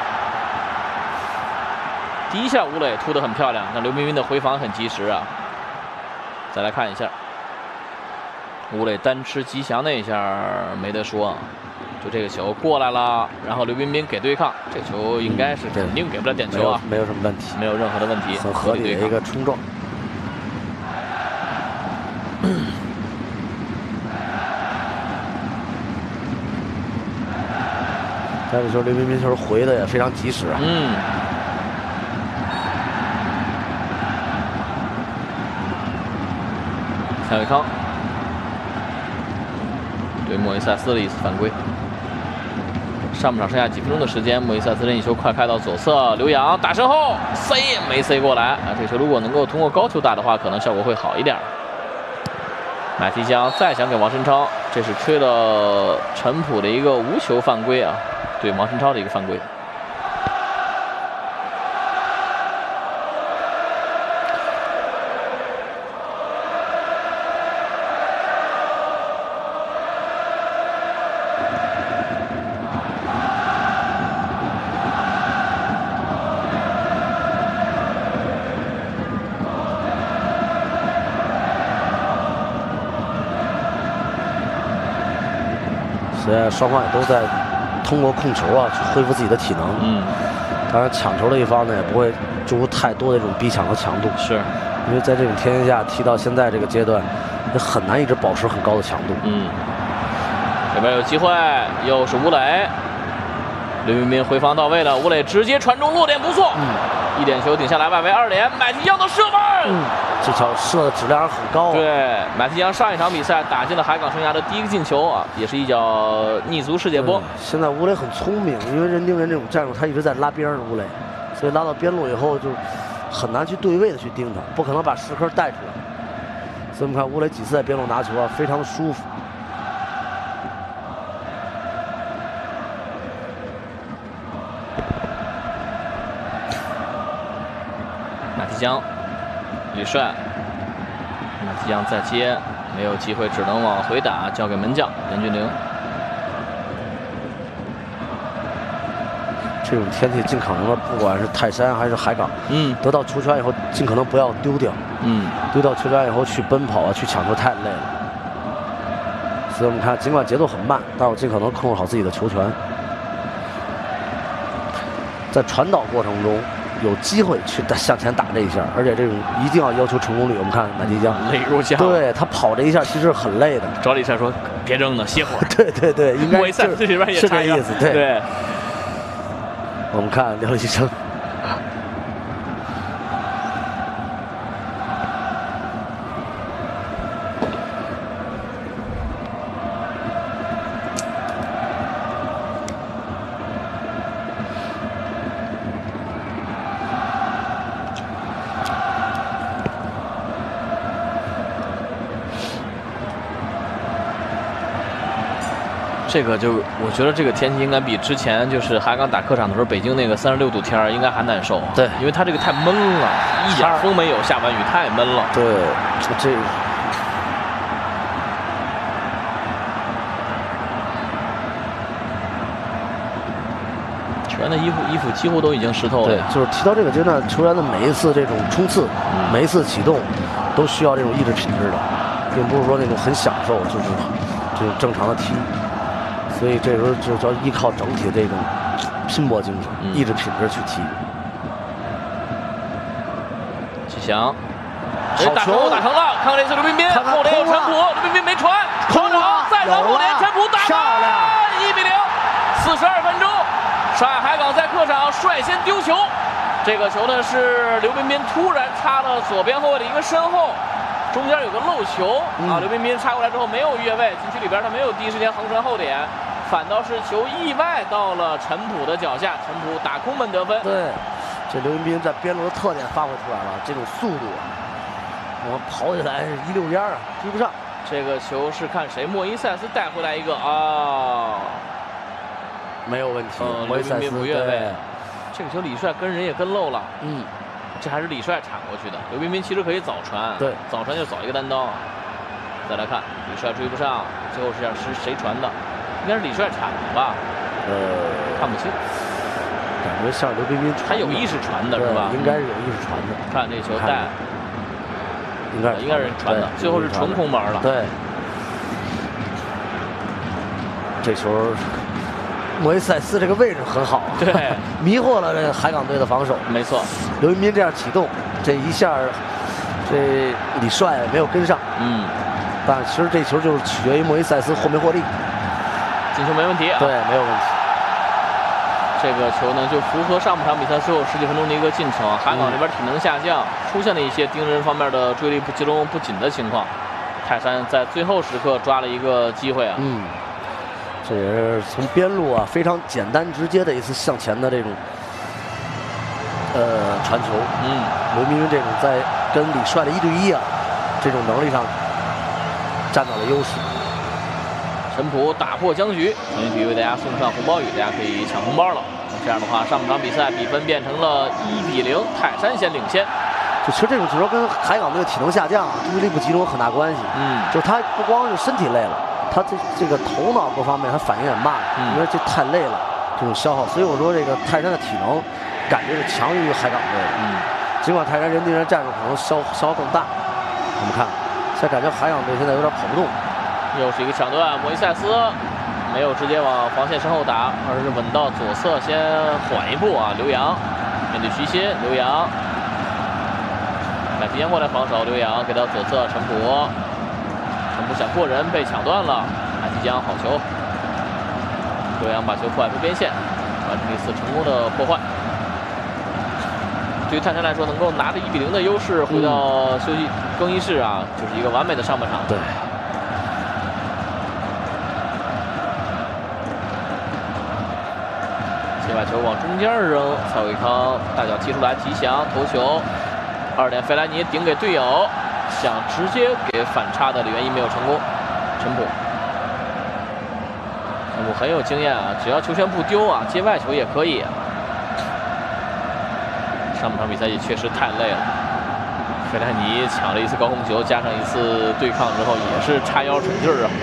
第一下吴磊突得很漂亮，但刘彬彬的回防很及时啊。再来看一下。吴磊单吃吉祥那一下没得说，就这个球过来了，然后刘彬彬给对抗，这球应该是肯定给不了点球啊， 没有什么问题， 没有任何的问题， 很合理的一个冲撞。但是说刘彬彬球回的也非常及时啊。 嗯。蔡伟康。对莫伊塞斯的一次犯规。上半场剩下几分钟的时间，莫伊塞斯任意球快开到左侧，刘洋打身后塞没塞过来啊！这球如果能够通过高球打的话，可能效果会好一点。马提江再想给王申超，这是吹了陈普的一个无球犯规啊，对王申超的一个犯规。 现在双方也都在通过控球啊，去恢复自己的体能。 嗯， 当然抢球的一方呢，也不会注入太多的这种逼抢和强度。 是， 因为在这种天气下踢到现在这个阶段，也很难一直保持很高的强度。 嗯，这边有机会，又是吴磊，刘彬彬回防到位了，吴磊直接传中，落点不错。嗯， 一点球顶下来，外围二连，买提江的射门， 嗯，这球射的质量很高、啊。 对，买提江上一场比赛打进了海港生涯的第一个进球啊，也是一脚逆足世界波。 现在吴磊很聪明，因为人盯人这种战术，他一直在拉边的吴磊，所以拉到边路以后就很难去对位的去盯他，不可能把石科带出来。所以我们看吴磊几次在边路拿球啊，非常的舒服。 马提江，吕帅，马提江再接，没有机会，只能往回打，交给门将任俊凌。 这种天气尽可能的，不管是泰山还是海港，嗯，得到球权以后，尽可能不要丢掉，嗯，丢掉球权以后去奔跑啊，去抢球太累了。所以我们看，尽管节奏很慢，但我尽可能控制好自己的球权，在传导过程中。 有机会去向前打这一下，而且这种一定要要求成功率。我们看马蒂江累如枪， 对他跑这一下其实很累的。 赵立帅说：“别扔了，歇会儿。” 对对对，应该是这里边也是这意思。对， 对我们看廖立生。 这个就我觉得这个天气应该比之前就是海港打客场的时候，北京那个三十六度天儿应该还难受。 对， 因为它这个太闷了，一点风没有，下完雨太闷了。 对，这球员的衣服衣服几乎都已经湿透了。 对，就是提到这个阶段，球员的每一次这种冲刺，嗯、每一次启动，都需要这种意志品质的，并不是说那种很享受，就是这种正常的踢。 所以这时候就要依靠整体的这种拼搏精神、嗯、意志品质去踢。 启祥，打球打成了，看看这次刘彬彬，后联有陈普，刘彬彬没传，空场再传后联，陈普打漂亮， 一比零。四十二分钟，上海海港在客场率先丢球，这个球呢是刘彬彬突然插了左边后卫的一个身后。 中间有个漏球、嗯、啊，刘彬彬插过来之后没有越位，禁区里边他没有第一时间横传后点，反倒是球意外到了陈普的脚下，陈普打空门得分。 对，这刘彬彬在边路的特点发挥出来了，这种速度啊，我跑起来是一溜烟啊，追不上。 这个球是看谁，莫伊塞斯带回来一个啊， 没有问题， 嗯、 莫伊塞斯不越位。这个球李帅跟人也跟漏了， 嗯。 这还是李帅铲过去的，刘彬彬其实可以早传， 对， 早传就早一个单刀。再来看李帅追不上，最后是让是谁传的？应该是李帅铲的吧？ 呃， 看不清， 感觉像刘彬彬他有意识传的是吧？ 应该是有意识传的。 看这球带， 应该应该是传的，最后是纯空门了。 对，这球。 莫伊塞斯这个位置很好， 对， 迷惑了这个海港队的防守。 没错， 刘彬彬这样启动，这一下，这李帅没有跟上。嗯，但其实这球就是取决于莫伊塞斯获没获利。 进球没问题啊， 对，没有问题。 这个球呢，就符合上半场比赛最后十几分钟的一个进程。海港这边体能下降，出现了一些盯人方面的注意力不集中、不紧的情况。泰山在最后时刻抓了一个机会啊。 嗯。 这也是从边路啊非常简单直接的一次向前的这种呃传球。嗯，刘彬彬这种在跟李帅的一对一啊这种能力上占到了优势。 陈普打破僵局，腾讯体育为大家送上红包雨，大家可以抢红包了。这样的话，上半场比赛比分变成了一比零，泰山先领先。 就其实这种球跟海港队的体能下降、注意力不集中有很大关系。嗯，就是他不光是身体累了。 他这这个头脑各方面，他反应也慢，嗯、因为这太累了，这种消耗。所以我说这个泰山的体能感觉是强于海港队的。嗯，尽管泰山人盯人战术可能消消耗更大。我们看，现在感觉海港队现在有点跑不动。 又是一个抢断，莫伊塞斯没有直接往防线身后打，而是稳到左侧先缓一步啊。刘洋面对徐新，刘洋买提前过来防守，刘洋给到左侧陈普。 陈普想过人被抢断了，马提江好球，刘洋把球破坏出边线，完成一次成功的破坏。 对于泰山来说，能够拿着一比零的优势回到休息更衣室啊，就是一个完美的上半场。 对。 先把球往中间扔，蔡伟康大脚踢出来，吉祥头球，二点费莱尼顶给队友，想直接给反差的李元一没有成功。陈普，陈普很有经验啊，只要球权不丢啊，接外球也可以。上半场比赛也确实太累了，费莱尼抢了一次高空球，加上一次对抗之后，也是叉腰喘劲儿啊。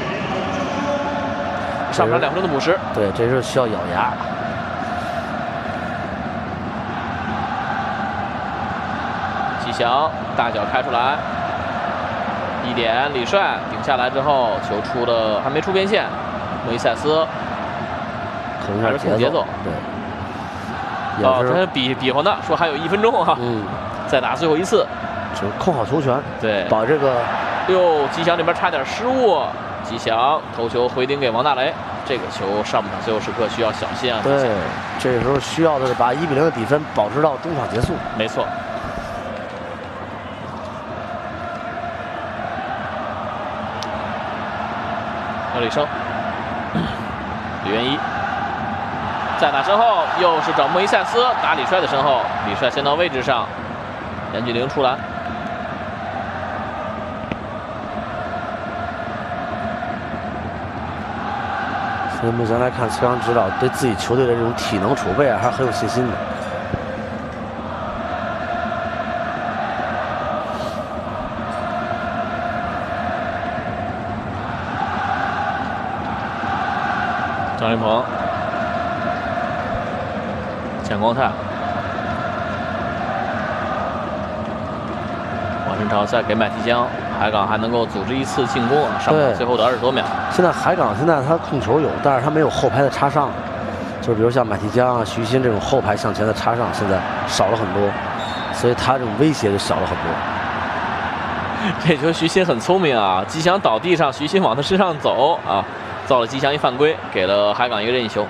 上半场两分钟的补时， 对，这是需要咬牙。 吉祥大脚开出来，一点李帅顶下来之后，球出了还没出边线，莫伊塞斯还是控节奏， 对。 哦，他比比划呢，说还有一分钟哈、啊， 嗯， 再打最后一次， 就是控好球权， 对， 把这个， 哟，吉祥这边差点失误，吉祥头球回顶给王大雷，这个球上半场最后时刻需要小心啊， 对，这个时候需要的是把一比零的比分保持到中场结束， 没错。姚李生，李元一。再打身后，又是找莫伊塞斯打李帅的身后，李帅先到位置上，严俊凌出篮。 所以目前来看，崔杨指导对自己球队的这种体能储备啊，还是很有信心的。 张琳芃。蒋光太，王申超再给麦提江，海港还能够组织一次进攻啊！上场最后的二十多秒。 现在海港现在他控球有，但是他没有后排的插上，就是比如像麦提江啊、徐新这种后排向前的插上，现在少了很多，所以他这种威胁就小了很多。 这球徐新很聪明啊，吉祥倒地上，徐新往他身上走啊，造了吉祥一犯规，给了海港一个任意球。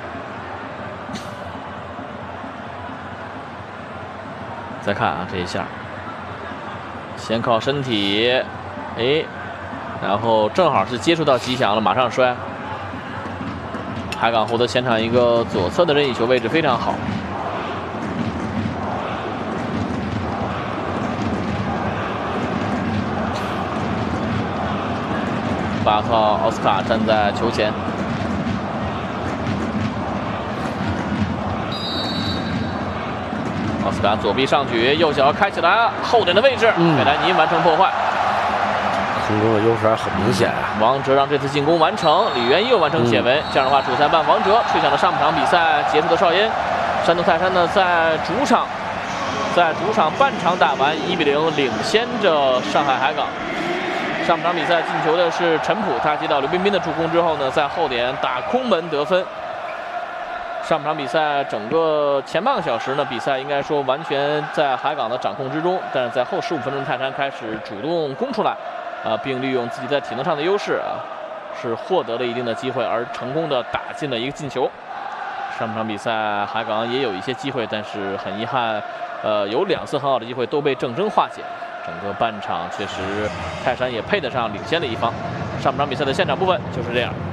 再看啊，这一下，先靠身体，哎，然后正好是接触到吉祥了，马上摔。海港获得前场一个左侧的任意球位置非常好。八号奥斯卡站在球前。奥斯卡左臂上举，右脚开起来，后点的位置，费莱尼完成破坏。 空中的优势还很明显啊！ 王哲让这次进攻完成，李元一又完成写文。嗯、这样的话，主裁判王哲吹响了上半场比赛结束的哨音。山东泰山呢，在主场，在主场半场打完一比零领先着上海海港。上半场比赛进球的是陈普，他接到刘彬彬的助攻之后呢，在后点打空门得分。上半场比赛整个前半个小时呢，比赛应该说完全在海港的掌控之中，但是在后十五分钟，泰山开始主动攻出来，啊，并利用自己在体能上的优势啊，是获得了一定的机会，而成功的打进了一个进球。上半场比赛海港也有一些机会，但是很遗憾，呃，有两次很好的机会都被郑铮化解。整个半场确实泰山也配得上领先的一方。上半场比赛的现场部分就是这样。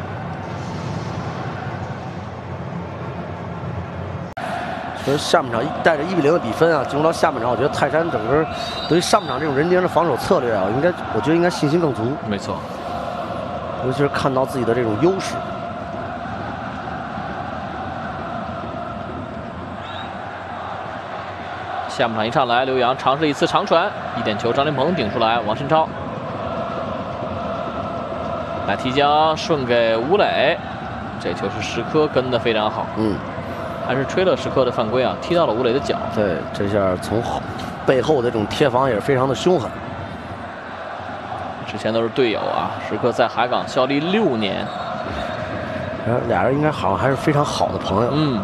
所以下半场带着一比零的比分啊，进入到下半场，我觉得泰山整个对于上半场这种人盯的防守策略啊，应该我觉得应该信心更足。 没错， 尤其是看到自己的这种优势。 下半场一上来，刘洋尝试一次长传，一点球，张琳芃顶出来，王申超，麦提江顺给吴磊，这球是石科跟的非常好， 嗯， 还是吹了石科的犯规啊，踢到了吴磊的脚。 对，这下从背后的这种贴防也是非常的凶狠。 之前都是队友啊，石科在海港效力六年， 俩人应该好像还是非常好的朋友。 嗯。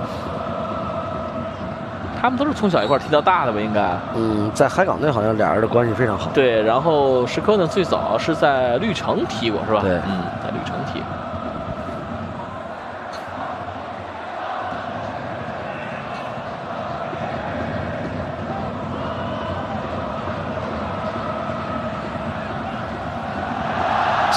他们都是从小一块踢到大的吧？应该。 嗯，在海港队好像俩人的关系非常好。 对，然后石科呢，最早是在绿城踢过，是吧？ 对， 嗯，在绿城踢过。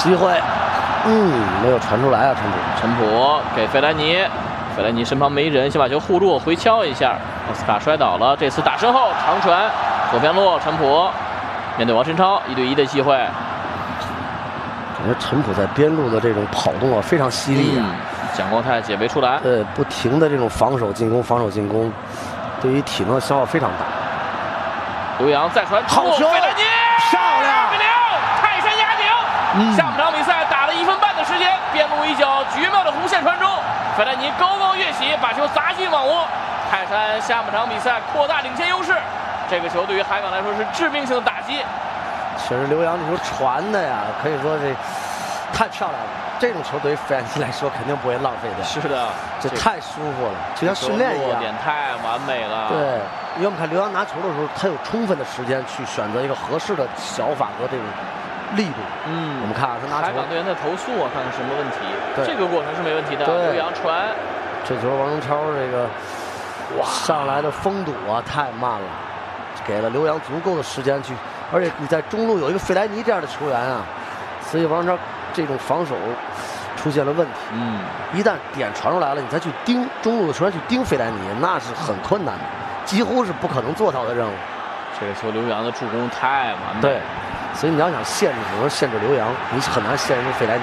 机会，嗯，没有传出来啊，陈普。 陈普给费莱尼，费莱尼身旁没人，先把球护住，回敲一下。奥斯卡摔倒了，这次打身后长传，左边路，陈普面对王申超，一对一的机会。 感觉陈普在边路的这种跑动啊，非常犀利啊。 嗯蒋光太解围出来， 对，不停的这种防守进攻，防守进攻，对于体能的消耗非常大。 刘洋再传， 好球， 费莱尼， 漂亮， 二比零，泰山压顶。嗯、下半场比赛打了一分半的时间，边路一脚绝妙的弧线传中，费莱尼高高跃起，把球砸进网窝。泰山下半场比赛扩大领先优势，这个球对于海港来说是致命性的打击。 确实，刘洋这球传的呀，可以说这太漂亮了。这种球对于费莱尼来说肯定不会浪费掉。 是的， 这太舒服了，就像训练一样。 落点太完美了。 对，因为我们看刘洋拿球的时候，他有充分的时间去选择一个合适的小法和这种力度。嗯，我们看啊，他拿球。 海港队员在投诉啊，看看什么问题。这个过程是没问题的。刘洋传， 这球王中超这个哇上来的封堵啊太慢了，给了刘洋足够的时间去，而且你在中路有一个费莱尼这样的球员啊，所以王中超这种防守出现了问题。嗯，一旦点传出来了，你再去盯中路的球员去盯费莱尼，那是很困难的，几乎是不可能做到的任务。 这个球刘洋的助攻太完美。 对，所以你要想限制，只能限制刘洋，你很难限制费莱尼。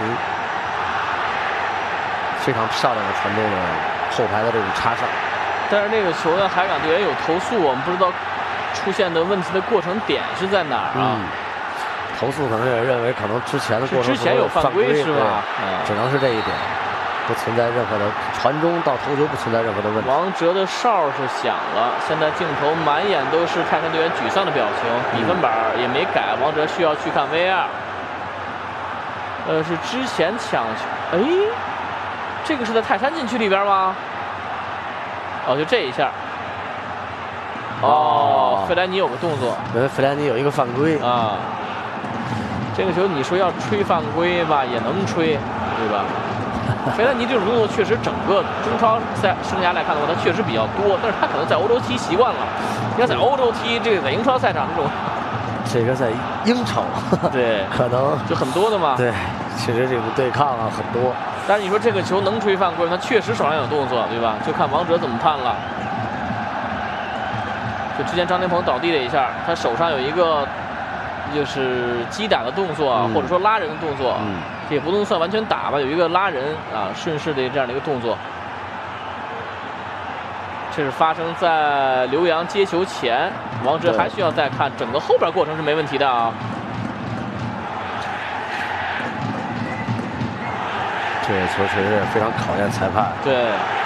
非常漂亮的传中的后排的这种插上。 但是那个球呢，海港队员有投诉，我们不知道出现的问题的过程点是在哪儿啊？嗯、 投诉可能也认为可能之前的过程之前有犯规是吧？ 嗯，只能是这一点，不存在任何的传中到头球不存在任何的问题。 王哲的哨是响了，现在镜头满眼都是泰山队员沮丧的表情，比分板也没改，王哲需要去看 V R。呃，是之前抢球，哎，这个是在泰山禁区里边吗？哦，就这一下。哦，费莱尼有个动作， 因为费莱尼有一个犯规啊。这个球你说要吹犯规吧，也能吹，对吧？费莱尼这种动作确实整个中超赛生涯来看的话，他确实比较多，但是他可能在欧洲踢习惯了。你看在欧洲踢这个在英超赛场这种， 这个在英超对可能就很多的嘛。 对，其实这种对抗啊很多。 但是你说这个球能吹犯规吗？他确实手上有动作，对吧？就看王哲怎么判了。就之前张琳芃倒地了一下，他手上有一个就是击打的动作，嗯、或者说拉人的动作，嗯、这也不能算完全打吧，有一个拉人啊顺势的这样的一个动作。这是发生在刘洋接球前，王哲还需要再看整个后边过程是没问题的啊。 这个球确实也非常考验裁判。 对。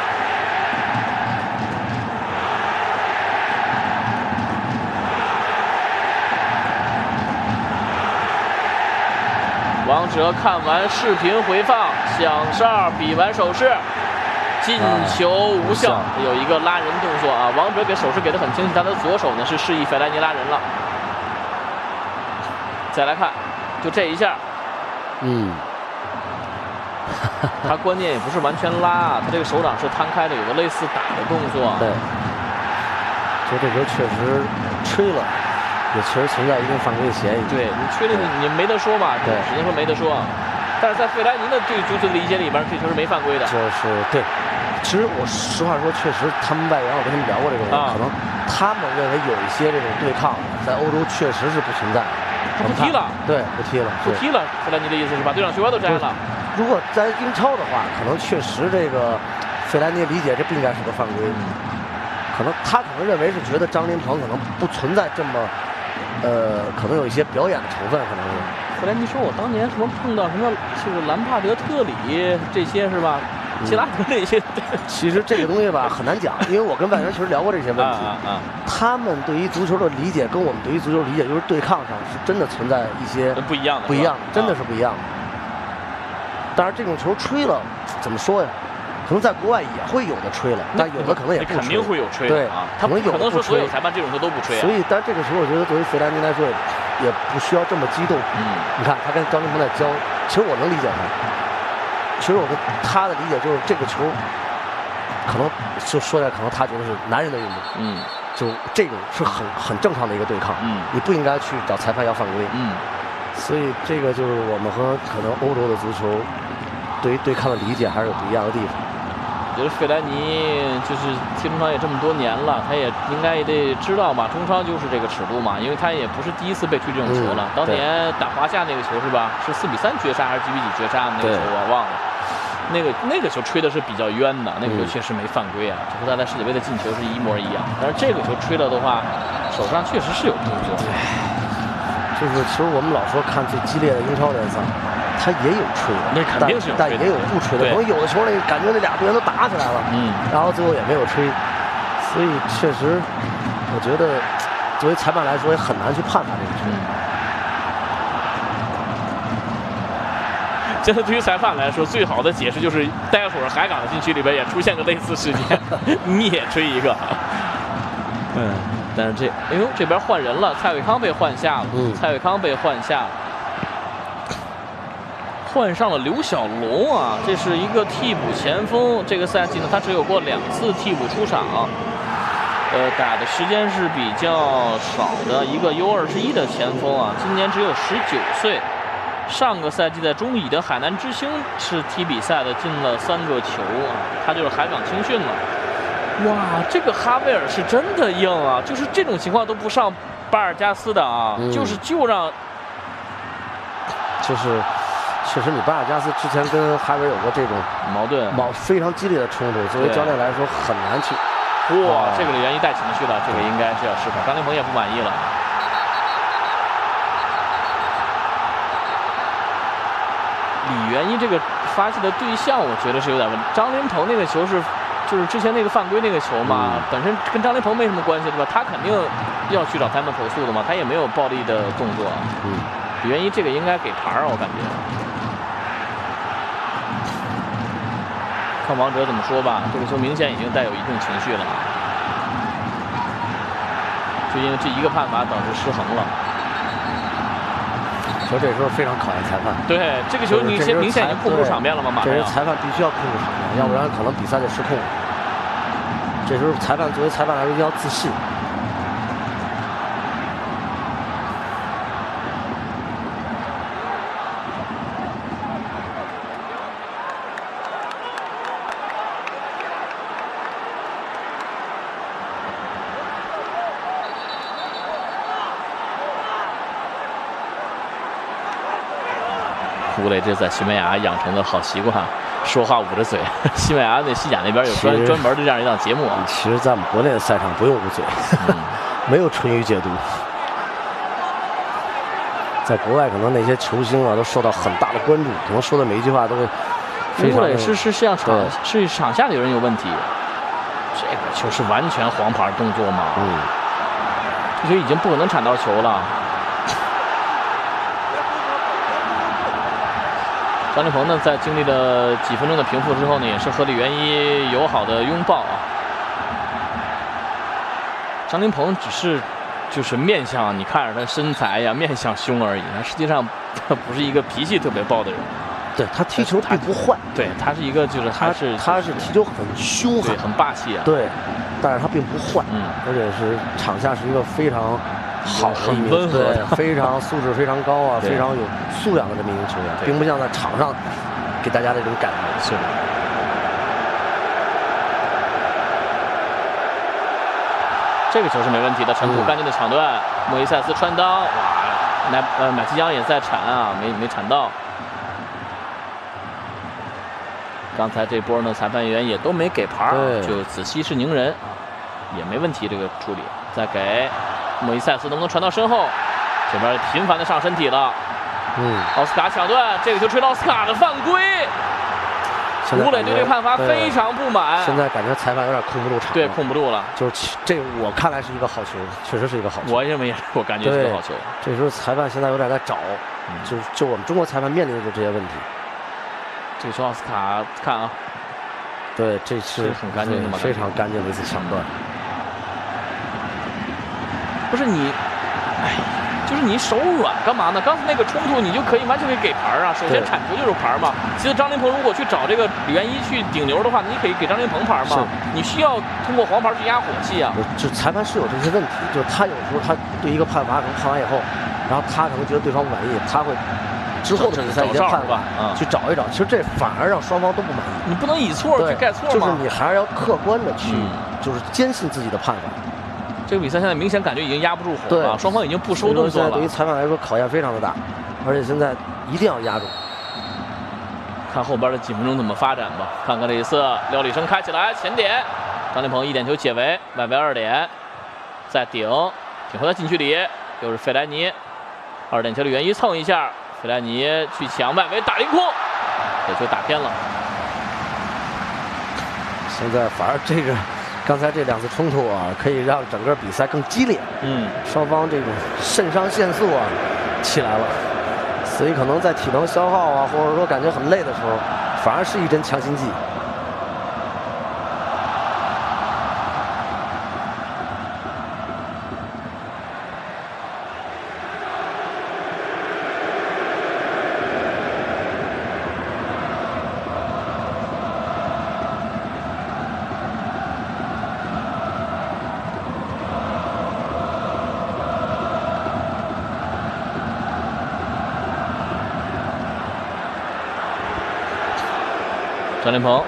王哲看完视频回放，响哨比完手势，进球无效。有一个拉人动作啊，王哲给手势给得很清晰，他的左手呢是示意费莱尼拉人了。再来看，就这一下， 嗯。 他关键也不是完全拉，他这个手掌是摊开的，有个类似打的动作。 对，就这球确实吹了，也确实存在一定犯规嫌疑。 对你吹了你你没得说嘛，对，只能说没得说。但是在费莱尼的对足球的理解里边，这球是没犯规的。 就是对，其实我实话说，确实他们外援我跟他们聊过这个问题，啊、可能他们认为有一些这种对抗在欧洲确实是不存在。 他不踢了， 对，不踢了， 不踢了。费莱尼的意思是把队长袖标都摘了。 如果在英超的话，可能确实这个费莱尼理解这不应该是个犯规，可能他可能认为是觉得张琳芃可能不存在这么，呃，可能有一些表演的成分，可能是。 费莱尼说：“我当年什么碰到什么这个兰帕德、特里这些是吧？希拉德这些。嗯” 其实这个东西吧很难讲，因为我跟外援其实聊过这些问题。 啊啊啊！ 他们对于足球的理解跟我们对于足球理解，就是对抗上是真的存在一些不一样的， 不一样的，真的是不一样的。当然，这种球吹了，怎么说呀？可能在国外也会有的吹了，但有的可能也不吹。 肯定会有吹对啊， 可能有可能说所有裁判这种球都不吹。 所以，但这个时候我觉得对于费莱尼来说，也不需要这么激动。嗯，你看他跟张琳芃在教，其实我能理解他。其实我跟他的理解就是这个球，可能就说来，可能他觉得是男人的运动。嗯，就这种是很很正常的一个对抗。嗯，你不应该去找裁判要犯规。嗯。 所以这个就是我们和可能欧洲的足球对于对抗的理解还是有不一样的地方。 我觉得费莱尼就是踢中超也这么多年了，他也应该也得知道嘛，中超就是这个尺度嘛，因为他也不是第一次被吹这种球了。嗯、当年打华夏那个球是吧？是四比三绝杀还是几比几绝杀那个球我忘了。那个那个球吹的是比较冤的，那个球确实没犯规啊，这和他在世界杯的进球是一模一样。但是这个球吹了的话，手上确实是有动作。 对，就是其实我们老说看最激烈的英超联赛。他也有吹的， 那肯定是有但，但也有不吹的。可能有的球那感觉那俩队员都打起来了，嗯，然后最后也没有吹，所以确实，我觉得作为裁判来说也很难去判罚这个球。 现在对于裁判来说，最好的解释就是待会儿海港的禁区里边也出现个类似事件，你也吹一个。嗯，但是这，哎呦，这边换人了，蔡伟康被换下了，嗯，蔡伟康被换下了。换上了刘小龙啊，这是一个替补前锋。这个赛季呢，他只有过两次替补出场，呃，打的时间是比较少的一个 U 二十一的前锋啊。今年只有十九岁。上个赛季在中乙的海南之星是踢比赛的，进了三个球啊。他就是海港青训了。哇，这个哈维尔是真的硬啊！就是这种情况都不上巴尔加斯的啊，嗯、就是就让， 就是。确实，你巴尔加斯之前跟哈维尔有过这种矛盾、 矛非常激烈的冲突，作为教练来说很难去。 哇，这个李元一带情绪了，这个应该是要释放。张琳芃也不满意了。李元一这个发起的对象，我觉得是有点问题。张琳芃那个球是，就是之前那个犯规那个球嘛，嗯、本身跟张琳芃没什么关系，对吧？他肯定要去找裁判投诉的嘛，他也没有暴力的动作。嗯，李元一这个应该给牌儿，我感觉。看王哲怎么说吧，这个球明显已经带有一定情绪了啊，就因为这一个判罚导致失衡了。 说这时候非常考验裁判。 对，这个球你先明显已经控不住场面了嘛，马上。 这时候裁判必须要控制场面，要不然可能比赛就失控了。这时候裁判作为裁判来说一定要自信。 吴磊这在西班牙养成的好习惯，说话捂着嘴。西班牙那西甲那边有专专门的这样一档节目啊。 其实，在我们国内的赛场不用捂嘴，嗯、没有唇语解读。在国外，可能那些球星啊都受到很大的关注，可能说的每一句话都会非常。 吴磊是是是像场是场下的有人有问题，这个球是完全黄牌动作嘛？嗯，这球已经不可能铲到球了。张琳芃呢，在经历了几分钟的平复之后呢，也是和李元一友好的拥抱啊。张琳芃只是就是面相，你看着他身材呀，面相凶而已，他实际上他不是一个脾气特别暴的人。 对他踢球并不坏， 对他是一个就是他是他是踢球很凶狠、 很霸气啊。 对，但是他并不坏，嗯，而且是场下是一个非常。好， 很温和， 非常素质非常高啊，非常有素养的这么一个球员，并不像在场上给大家的这种感觉。 是的。这个球是没问题的，陈普干净的抢断，莫伊塞斯穿裆，哇，买呃买基江也在铲啊，没没铲到。刚才这波呢，裁判员也都没给牌，就子息是宁人啊，也没问题，这个处理，再给。莫伊塞斯能不能传到身后？这边频繁的上身体了。嗯，奥斯卡抢断，这个球吹到奥斯卡的犯规。吴磊对这个判罚非常不满。 现在感觉裁判有点控不住场。 对，控不住了。 就是这，我看来是一个好球，确实是一个好球。 我认为也是，我感觉是个好球。 这时候裁判现在有点在找，嗯、就就我们中国裁判面临的就这些问题。 这个球奥斯卡看啊， 对，这是很干净的嘛， 非常干净的一次抢断。 不是你，哎，就是你手软干嘛呢？刚才那个冲突你就可以完全可以给牌啊。首先铲球就是牌嘛。其实张琳芃如果去找这个李元一去顶牛的话，你可以给张琳芃牌嘛。你需要通过黄牌去压火气啊。 就裁判是有这些问题，就是他有时候他对一个判罚可能判完以后， 然后他可能觉得对方不满意，他会之后的比赛一些判法去找一找。其实这反而让双方都不满意。 你不能以错去盖错嘛。 就是你还是要客观的去，就是坚信自己的判法。 这个比赛现在明显感觉已经压不住火了，双方已经不收动作了。 对于裁判来说考验非常的大，而且现在一定要压住。 看后边的几分钟怎么发展吧。看看这一次，廖立生开起来前点，张琳芃一点球解围，外围二点，再顶，顶回到禁区里，又是费莱尼，二点球的原一蹭一下，费莱尼去抢外围打凌空，这球打偏了。 现在反而这个。刚才这两次冲突啊，可以让整个比赛更激烈。嗯，双方这种肾上腺素啊起来了，所以可能在体能消耗啊，或者说感觉很累的时候，反而是一针强心剂。 张琳芃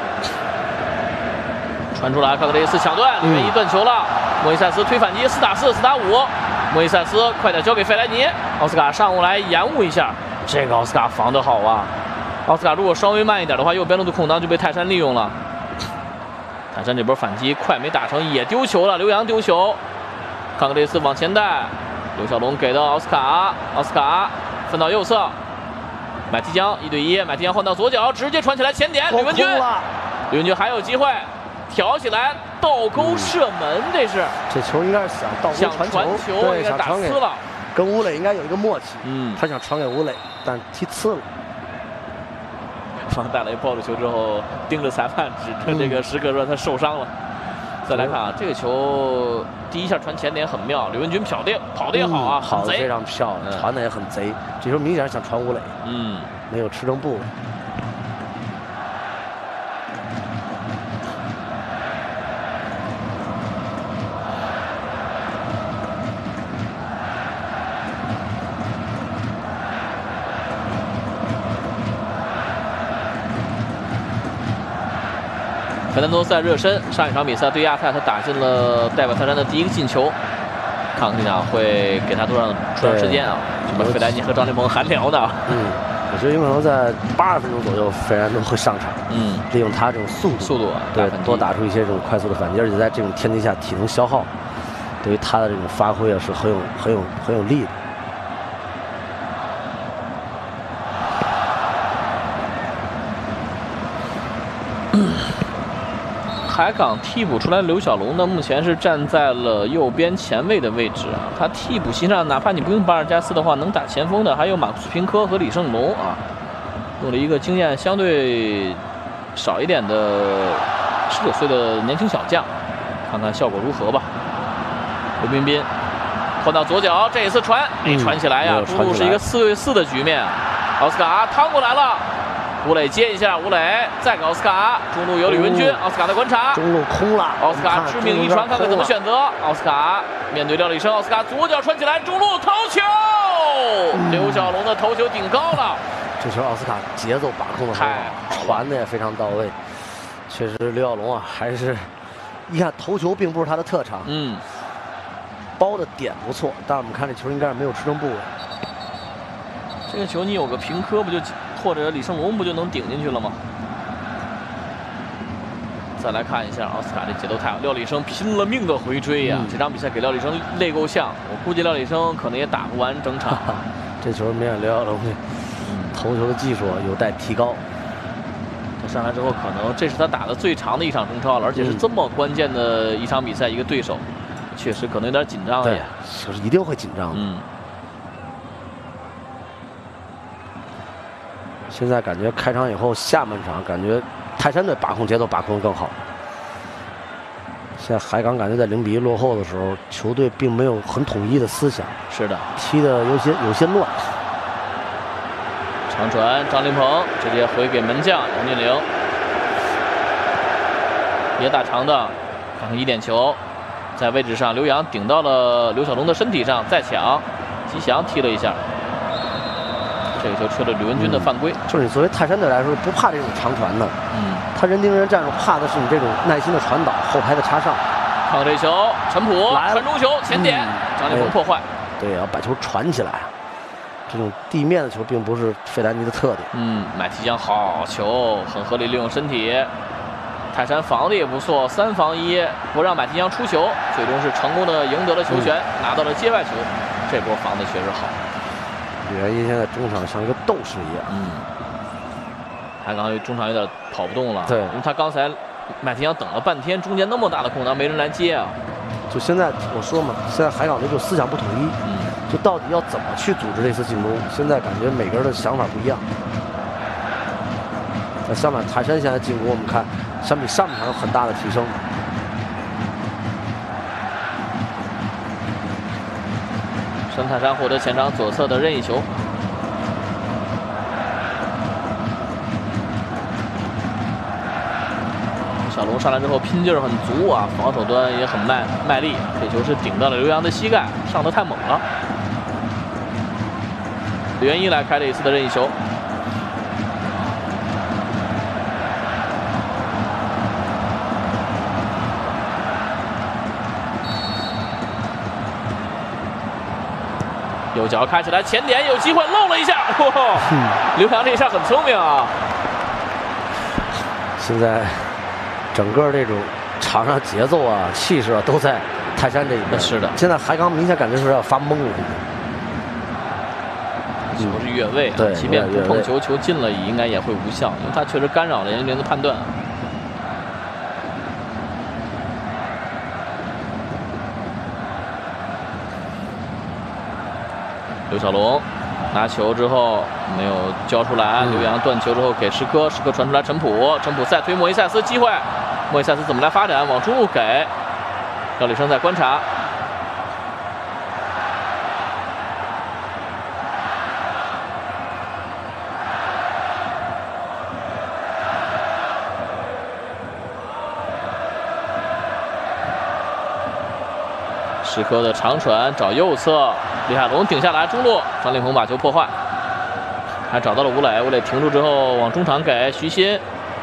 传出来，看看这一次抢断，里面一断球了。莫伊塞斯推反击，四打四，四打五。莫伊塞斯快点交给费莱尼，奥斯卡上过来延误一下，这个奥斯卡防得好啊！奥斯卡如果稍微慢一点的话，右边路的空当就被泰山利用了。泰山这波反击快没打成，也丢球了，刘洋丢球。看看这一次往前带，刘小龙给到奥斯卡，奥斯卡分到右侧。买提江一对一，买提江换到左脚，直接传起来前点，吕文君，吕文君还有机会，挑起来倒钩射门，这是这球应该是想倒钩传球，对，想传给了，跟吴磊应该有一个默契，嗯，他想传给吴磊，但踢呲了。 方戴雷抱着球之后，盯着裁判，指着这个时刻说他受伤了。再来看啊，这个球第一下传前点很妙，吕文君跑的跑的也好啊， 跑的非常漂亮，传的也很贼。这球明显是想传吴磊，嗯，没有吃正步。 费南多在热身，上一场比赛对亚太，他打进了代表泰山的第一个进球。看看这场会给他多少多长时间啊？这边费莱尼和张琳芃还聊呢。 嗯，我觉得有可能在八十分钟左右，费南多会上场。嗯，利用他这种速度， 速度啊， 对，多打出一些这种快速的反击，而且在这种天气下，体能消耗，对于他的这种发挥啊，是很有很有很有利的。 海港替补出来刘小龙呢，目前是站在了右边前卫的位置啊。他替补席上，哪怕你不用巴尔加斯的话，能打前锋的还有马库斯平科和李圣龙啊。用了一个经验相对少一点的十九岁的年轻小将，看看效果如何吧。刘彬彬换到左脚，这一次传没传起来呀、啊，中路是一个四对四的局面，奥斯卡趟过来了。吴磊接一下，吴磊再给奥斯卡，中路有李文君，奥斯卡的观察， 中路空了， 奥斯卡致命一传，看看怎么选择。奥斯卡面对廖立生，奥斯卡左脚传起来，中路头球，嗯、刘小龙的头球顶高了。 这球奥斯卡节奏把控的很好，传的也非常到位。确实，刘小龙啊，还是一看头球并不是他的特长，嗯，包的点不错，但是我们看这球应该是没有吃正部位。 这个球你有个平科不就？或者李圣龙不就能顶进去了吗？再来看一下奥斯卡这节奏太好，廖立生拼了命的回追呀、啊！嗯、这场比赛给廖立生累够呛，我估计廖立生可能也打不完整场。 这球没让刘小龙头球的技术有待提高。 他上来之后，可能这是他打的最长的一场中超了，而且是这么关键的一场比赛，一个对手，确实可能有点紧张了。 就是一定会紧张的。嗯。现在感觉开场以后，下半场感觉泰山队把控节奏把控得更好。现在海港感觉在零比一落后的时候，球队并没有很统一的思想。 是的， 踢的有些有些乱。 长传，张琳芃直接回给门将杨俊凌，也打长的，看看一点球，在位置上刘洋顶到了刘小龙的身体上，再抢。 吉祥踢了一下，这个球吹了吕文君的犯规。 嗯、就是你作为泰山队来说，不怕这种长传的。嗯，他人盯人战术怕的是你这种耐心的传导，后排的插上。 看这球，陈普传中球前点，张立鹏破坏。 对，要把球传起来。这种地面的球并不是费兰尼的特点。 嗯，买提江好球，很合理利用身体。泰山防的也不错，三防一，不让买提江出球，最终是成功的赢得了球权，嗯、拿到了界外球。这波防的确实好。 吕元一现在中场像一个斗士一样。 嗯。海港中场有点跑不动了。 对， 因为他刚才麦提江等了半天，中间那么大的空档没人来接啊。 就现在我说嘛，现在海港队就思想不统一。嗯。就到底要怎么去组织这次进攻？现在感觉每个人的想法不一样。那相反，泰山现在进攻我们看，相比上半场有很大的提升。 申泰山获得前场左侧的任意球。小龙上来之后拼劲儿很足啊，防守端也很卖卖力。这球是顶到了刘洋的膝盖，上得太猛了。吕元一来开了一次的任意球。右脚开起来，前点有机会漏了一下，哇！嗯、刘洋这一下很聪明啊。 现在整个这种场上节奏啊、气势啊，都在泰山这一边。 是的。 现在海港明显感觉是要发懵了。 球是越位、啊， 对， 即便不碰球，球进了也应该也会无效，因为他确实干扰了人家的判断。刘小龙拿球之后没有交出来，刘洋断球之后给石科，石科传出来陈普，陈普再推莫伊塞斯，机会，莫伊塞斯怎么来发展？往中路给，赵立生在观察。石科的长传找右侧，李海龙顶下来中路，张立鹏把球破坏，还找到了吴磊，吴磊停住之后往中场给徐新，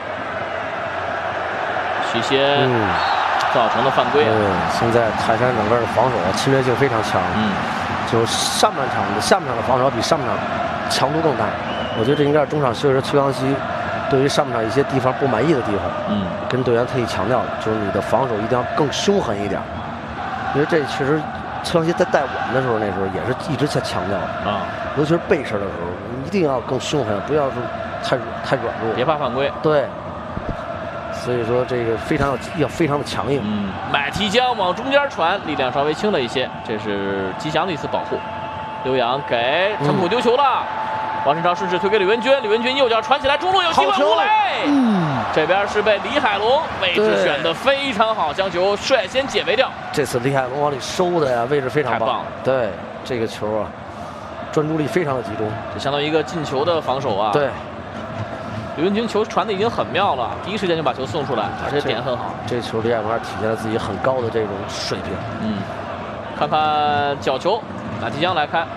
徐新、嗯、造成了犯规、啊。 对，现在泰山整个的防守侵略性非常强，嗯，就上半场的下半场的防守比上半场强度更大。我觉得这应该是中场休息时崔康熙对于上半场一些地方不满意的地方，嗯，跟队员特意强调的，就是你的防守一定要更凶狠一点。因为这确实，崔康熙在带我们的时候，那时候也是一直在强调的啊，尤其是背身的时候，一定要更凶狠，不要说太太软弱， 别怕犯规。 对，所以说这个非常要非常的强硬。 嗯，买提江往中间传，力量稍微轻了一些，这是吉祥的一次保护。刘洋给陈普丢球了，嗯、王晨超顺势推给李文军，李文军右脚传起来，中路有机会，吴磊。嗯，这边是被李海龙位置选的非常好，将球率先解围掉。 这次李海龙往里收的呀，位置非常棒。 太棒了。 对，这个球啊，专注力非常的集中， 这相当于一个进球的防守啊。 对， 李文军球传的已经很妙了，第一时间就把球送出来，而且点很好。 这, 这球李海龙体现了自己很高的这种水平。 嗯，看看角球，马提江来看。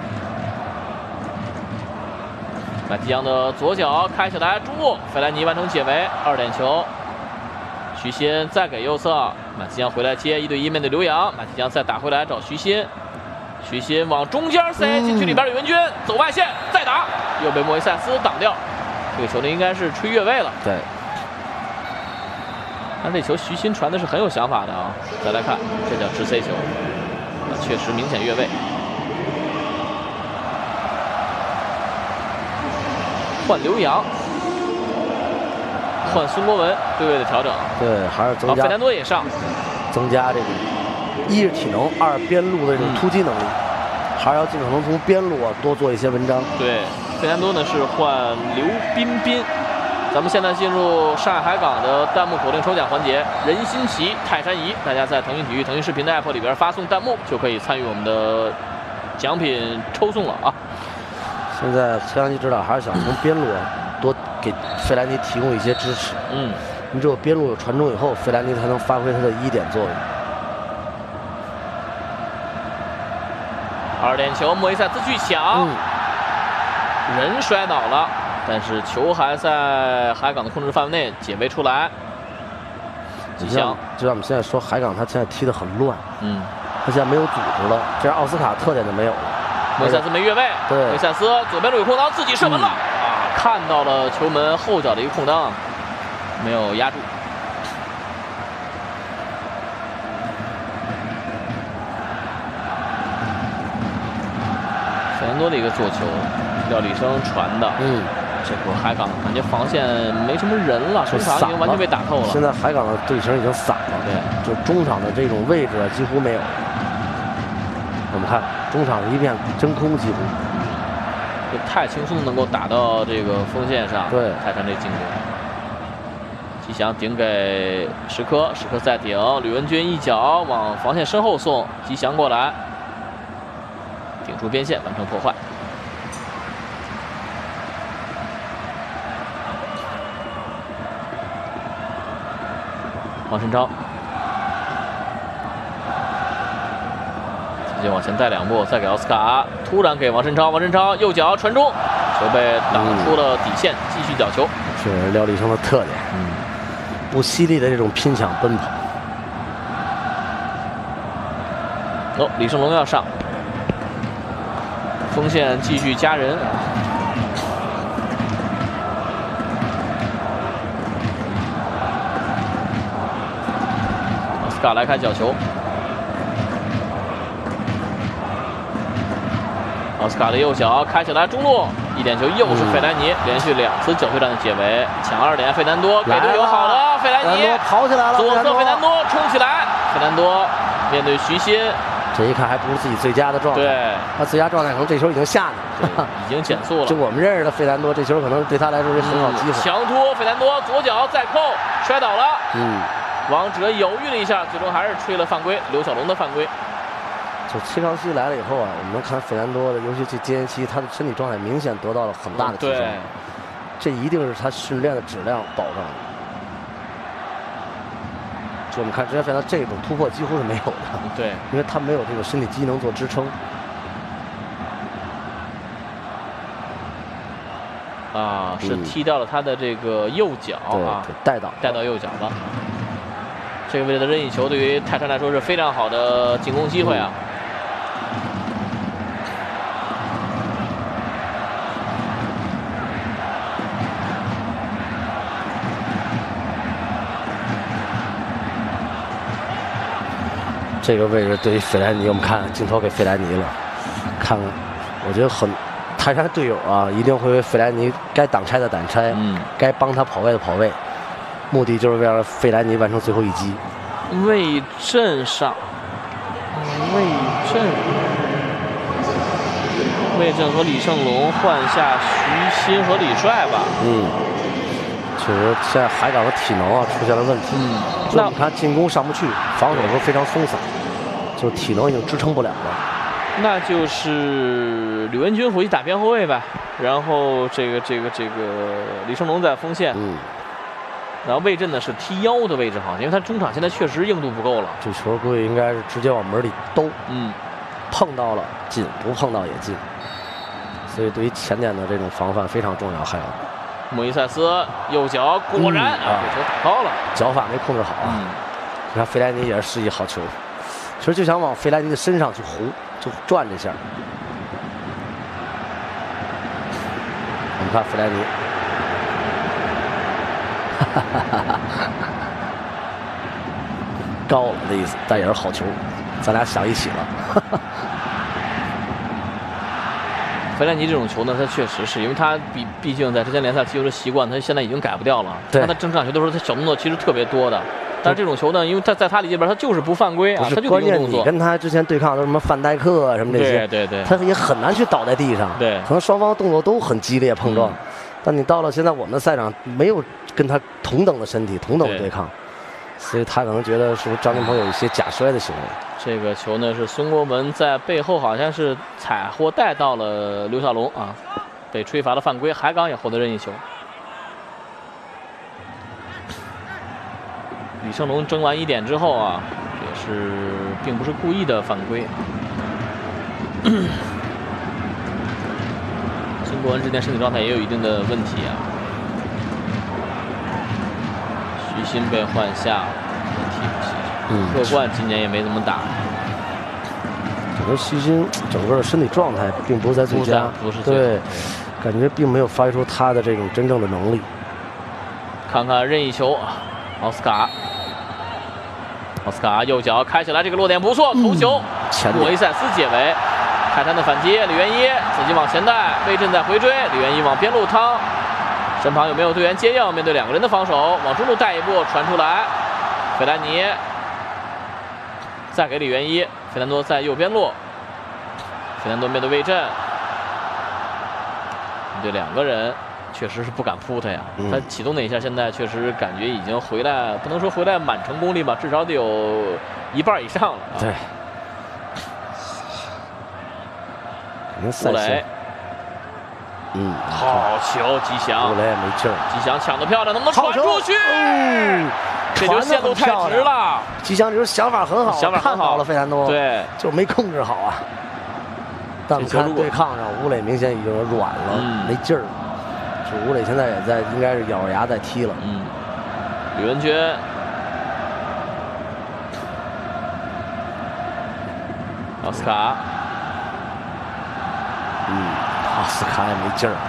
马提江的左脚开起来，中路费兰尼完成解围，二点球。徐新再给右侧，马提江回来接一对一面对刘洋，马提江再打回来找徐新，徐新往中间塞，禁区里边李文军走外线再打，又被莫伊塞斯挡掉。这个球呢应该是吹越位了。 对。 但这球徐新传的是很有想法的啊！再来看，这叫直塞球，啊，确实明显越位。换刘洋，换孙国文，对位的调整。 对，还是增加。 费南多也上， 增加这个一是体能，二边路的这种突击能力，嗯、还是要尽可能从边路啊多做一些文章。 对，费南多呢是换刘彬彬。咱们现在进入上海海港的弹幕口令抽奖环节，任心奇、泰山怡，大家在腾讯体育、腾讯视频的 app 里边发送弹幕，就可以参与我们的奖品抽送了啊！ 现在崔康熙指导还是想从边路多给费兰尼提供一些支持。嗯，你只有边路有传中以后，费兰尼才能发挥他的一点作用。 二点球，莫伊塞斯去抢，嗯、人摔倒了，但是球还在海港的控制范围内，解围出来。吉祥， 就像我们现在说，海港他现在踢得很乱， 嗯， 他现在没有组织了，这样奥斯卡特点就没有了。 莫伊塞斯没越位， 对， 莫伊塞斯左边路有空当，自己射门了、嗯、啊，看到了球门后脚的一个空当，没有压住。费南多的一个做球，廖立生传的， 嗯。 这波海港感觉防线没什么人了，中场已经完全被打透了。 现在海港的队形已经散了， 对， 就中场的这种位置啊几乎没有。我们看中场一片真空，几乎就太轻松能够打到这个锋线上。 对， 泰山这进攻，吉祥顶给石科，石科再顶，吕文君一脚往防线身后送，吉祥过来，顶出边线完成破坏。王申超直接往前带两步，再给奥斯卡，突然给王申超，王申超右脚传中，球被挡出了底线，继续角球。 是廖立生的特点，嗯，不犀利的这种拼抢奔跑。 哦，李胜龙要上，锋线继续加人。奥斯卡来开角球，奥斯卡的右脚开起来中路，一点球又是费兰尼，连续两次角球战的解围，抢二点，费南多给队友好了，费兰尼跑起来了， 左侧费南多冲起来，费南多面对徐新， 这一看还不是自己最佳的状态， 对， 他最佳状态可能这球已经下去了， 已经减速了。 就我们认识的费南多，这球可能对他来说是很好机会。 强突，费南多左脚再扣，摔倒了。 嗯， 王哲犹豫了一下，最终还是吹了犯规，刘小龙的犯规。 就切康熙来了以后啊，我们能看费南多的，尤其这间歇期，他的身体状态明显得到了很大的提升。 对， 这一定是他训练的质量保障的。就我们看之前费南多这种突破几乎是没有的。 对， 因为他没有这个身体机能做支撑。 啊，是踢掉了他的这个右脚啊， 带到带到右脚了。这个位置的任意球对于泰山来说是非常好的进攻机会啊。 这个位置对于费莱尼，我们看镜头给费莱尼了，看看，我觉得很，泰山队友啊，一定会为费莱尼该挡拆的挡拆，嗯，该帮他跑位的跑位，目的就是为了费莱尼完成最后一击。 魏震上，魏震，魏震和李胜龙换下徐新和李帅吧。 嗯，确实现在海港的体能啊出现了问题。嗯，那你看进攻上不去，防守时候非常松散，就体能已经支撑不了了。 那就是吕文君回去打边后卫吧，然后这个这个这个李胜龙在锋线。嗯。然后魏震呢是踢腰的位置，好像因为他中场现在确实硬度不够了。 这球估计应该是直接往门里兜，嗯，碰到了进，不碰到也进。所以对于前点的这种防范非常重要。还有莫伊塞斯右脚果然、嗯、啊，这球打高了， 脚法没控制好啊。嗯、你看费莱尼也是示意好球，其实就想往费莱尼的身上去弧，就转这下。我们看费莱尼。哈哈哈哈高了的意思，但也是好球，咱俩想一起了。 费莱尼这种球呢，他确实是因为他毕毕竟在之前联赛踢球的习惯，他现在已经改不掉了。他在正场球的时候，他小动作其实特别多的。但是这种球呢，因为他在他理解里边，他就是不犯规啊，他就关键你跟他之前对抗都什么范戴克啊什么这些， 对对对， 他也很难去倒在地上。 对， 可能双方动作都很激烈碰撞。嗯，但你到了现在我们的赛场，没有跟他同等的身体、同等的对抗，所以他可能觉得是不是张琳芃有一些假摔的行为。 这个球呢是孙国文在背后好像是踩或带到了刘小龙啊，被吹罚了犯规。海港也获得任意球。李胜龙争完一点之后啊，也是并不是故意的犯规。 孙国文之前身体状态也有一定的问题啊。徐新被换下了，替补席上。嗯，贺冠今年也没怎么打。 整个徐新整个的身体状态并不是在最佳， 不是对，感觉并没有发挥出他的这种真正的能力。 看看任意球，奥斯卡。 奥斯卡右脚开起来，这个落点不错，头球，莫伊塞斯解围，泰山的反击，李元一自己往前带，魏震在回追，李元一往边路趟，身旁有没有队员接应？面对两个人的防守，往中路带一步传出来，费兰尼再给李元一，费南多在右边路，费南多面对魏震，面对两个人。 确实是不敢扑他呀，嗯、他启动那一下，现在确实感觉已经回来，不能说回来满成功率吧，至少得有一半以上了、啊。 对， 吴磊，嗯，好球，吉祥， 吴磊也没劲儿， 吉祥抢得漂亮，能不能传出去？嗯、这球线路太直了。 吉祥这球想法很好， 想法很好了，费南多， 对， 就没控制好啊。但我们看对抗上，吴磊明显已经软了，嗯、没劲儿。 吴磊现在也在，应该是咬着牙在踢了。 嗯，吕文娟，奥斯卡， 嗯，奥斯卡也没劲儿。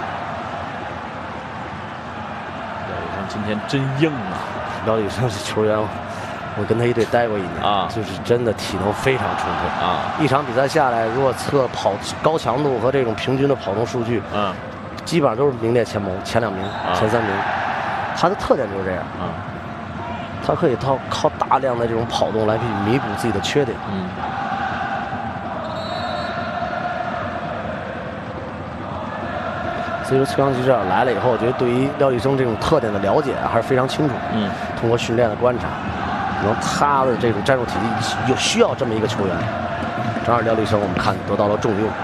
廖宇生今天真硬啊！ 廖宇生是球员，我跟他一队待过一年啊，就是真的体能非常充沛啊。一场比赛下来，如果测跑高强度和这种平均的跑动数据，嗯。 基本上都是名列前茅，前两名、啊、前三名。他的特点就是这样啊，他可以靠靠大量的这种跑动来去弥补自己的缺点。嗯。所以说，崔康熙这样来了以后，我觉得对于廖立生这种特点的了解还是非常清楚。嗯。通过训练的观察，可能他的这种战术体系有需要这么一个球员。正好廖立生我们看得到了重用。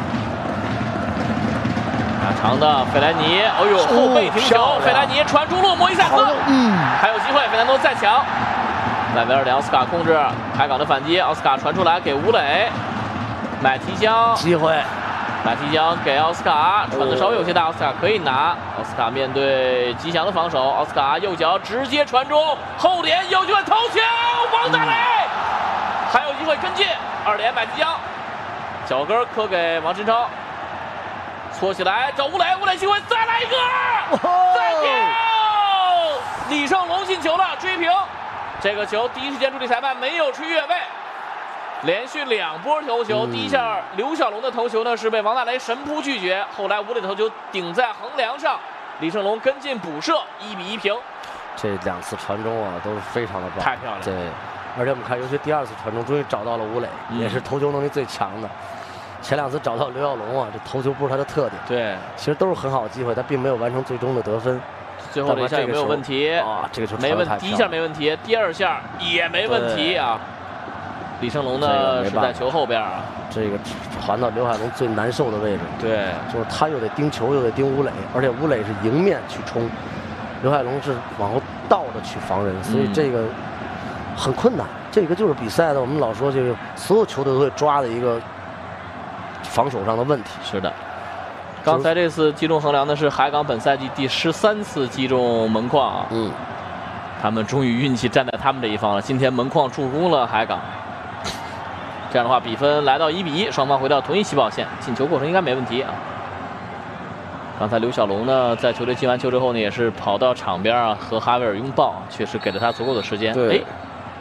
长的费兰尼，哎呦，后背停球，费兰尼传中路，莫伊塞斯，嗯，还有机会，费南多再抢，外围二点，奥斯卡控制海港的反击，奥斯卡传出来给吴磊，买提江， 机会， 买提江给奥斯卡，传的稍微有些大，奥斯卡可以拿，奥斯卡面对吉祥的防守，奥斯卡右脚直接传中，后点有机会头球，王大雷，还有机会跟进，二点买提江，脚跟磕给王振超。 搓起来找吴磊，吴磊机会再来一个，再跳！李胜龙进球了，追平。这个球第一时间助理裁判没有吹越位，连续两波头球。嗯、第一下刘小龙的头球呢是被王大雷神扑拒绝，后来吴磊的头球顶在横梁上，李胜龙跟进补射，一比一平。 这两次传中啊都是非常的棒， 太漂亮了。 对，而且我们看，尤其第二次传中，终于找到了吴磊，嗯、也是头球能力最强的。 前两次找到刘小龙啊，这头球不是他的特点。 对， 其实都是很好的机会，他并没有完成最终的得分。 最后这一下有没有问题？ 啊，这个球没问题，第一下没问题，第二下也没问题啊。李胜龙呢是在球后边啊， 这个传到刘海龙最难受的位置。 对， 就是他又得盯球，又得盯吴磊，而且吴磊是迎面去冲，刘海龙是往后倒着去防人，所以这个很困难。这个就是比赛的，我们老说这个所有球队都会抓的一个。 防守上的问题是的，刚才这次击中横梁的是海港本赛季第十三次击中门框啊，嗯，他们终于运气站在他们这一方了。今天门框助攻了海港，这样的话比分来到一比一，双方回到同一起跑线，进球过程应该没问题啊。刚才刘小龙呢，在球队进完球之后呢，也是跑到场边啊和哈维尔拥抱，确实给了他足够的时间。 对。哎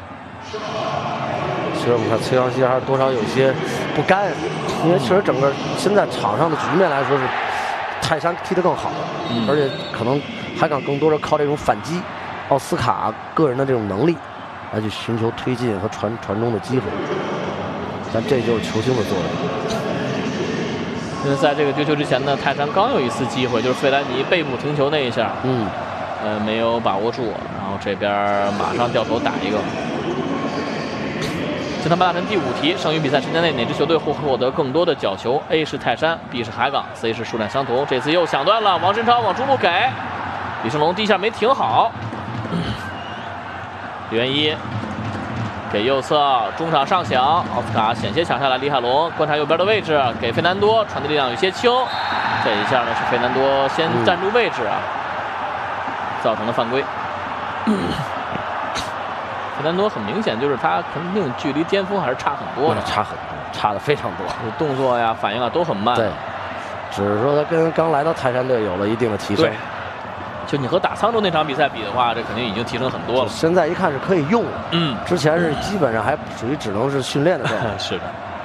其实我们看崔康熙还是多少有些不甘，因为确实整个现在场上的局面来说是泰山踢得更好，嗯、而且可能海港更多的靠这种反击，奥斯卡个人的这种能力来去寻求推进和传传中的机会，但这就是球星的作用。 因为在这个丢球之前呢，泰山刚有一次机会，就是费兰尼背部停球那一下，嗯，呃没有把握住，然后这边马上掉头打一个。 这趟八大神第五题，剩余比赛时间内哪支球队会获得更多的角球 ？A 是泰山 ，B 是海港 ，C 是数量相同。这次又抢断了，王振超往中路给，李胜龙第一下没停好，李元一给右侧中场上抢，奥斯卡险些抢下来李海龙，观察右边的位置，给费南多传递力量有些轻，这一下呢是费南多先站住位置啊，造成了犯规。费南多很明显就是他肯定距离巅峰还是差很多的， 差很多，差的非常多， 动作呀、反应啊都很慢。 对，只是说他跟刚来到泰山队有了一定的提升。 就你和打沧州那场比赛比的话，这肯定已经提升很多了。 现在一看是可以用了， 嗯， 之前是基本上还属于只能是训练的状态。 是的。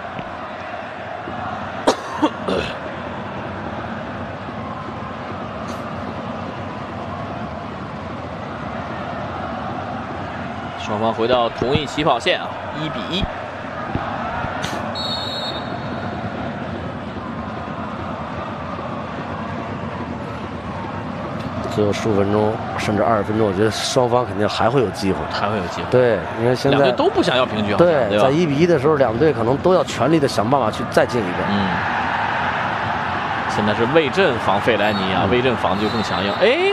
双方回到同一起跑线啊，一比一。 最后十五分钟甚至二十分钟，我觉得双方肯定还会有机会， 还会有机会。 对，因为现在两队都不想要平局。 对， 对在一比一的时候，两队可能都要全力的想办法去再进一个。 嗯。现在是魏震防费莱尼啊，嗯、魏震防的就更强硬。哎。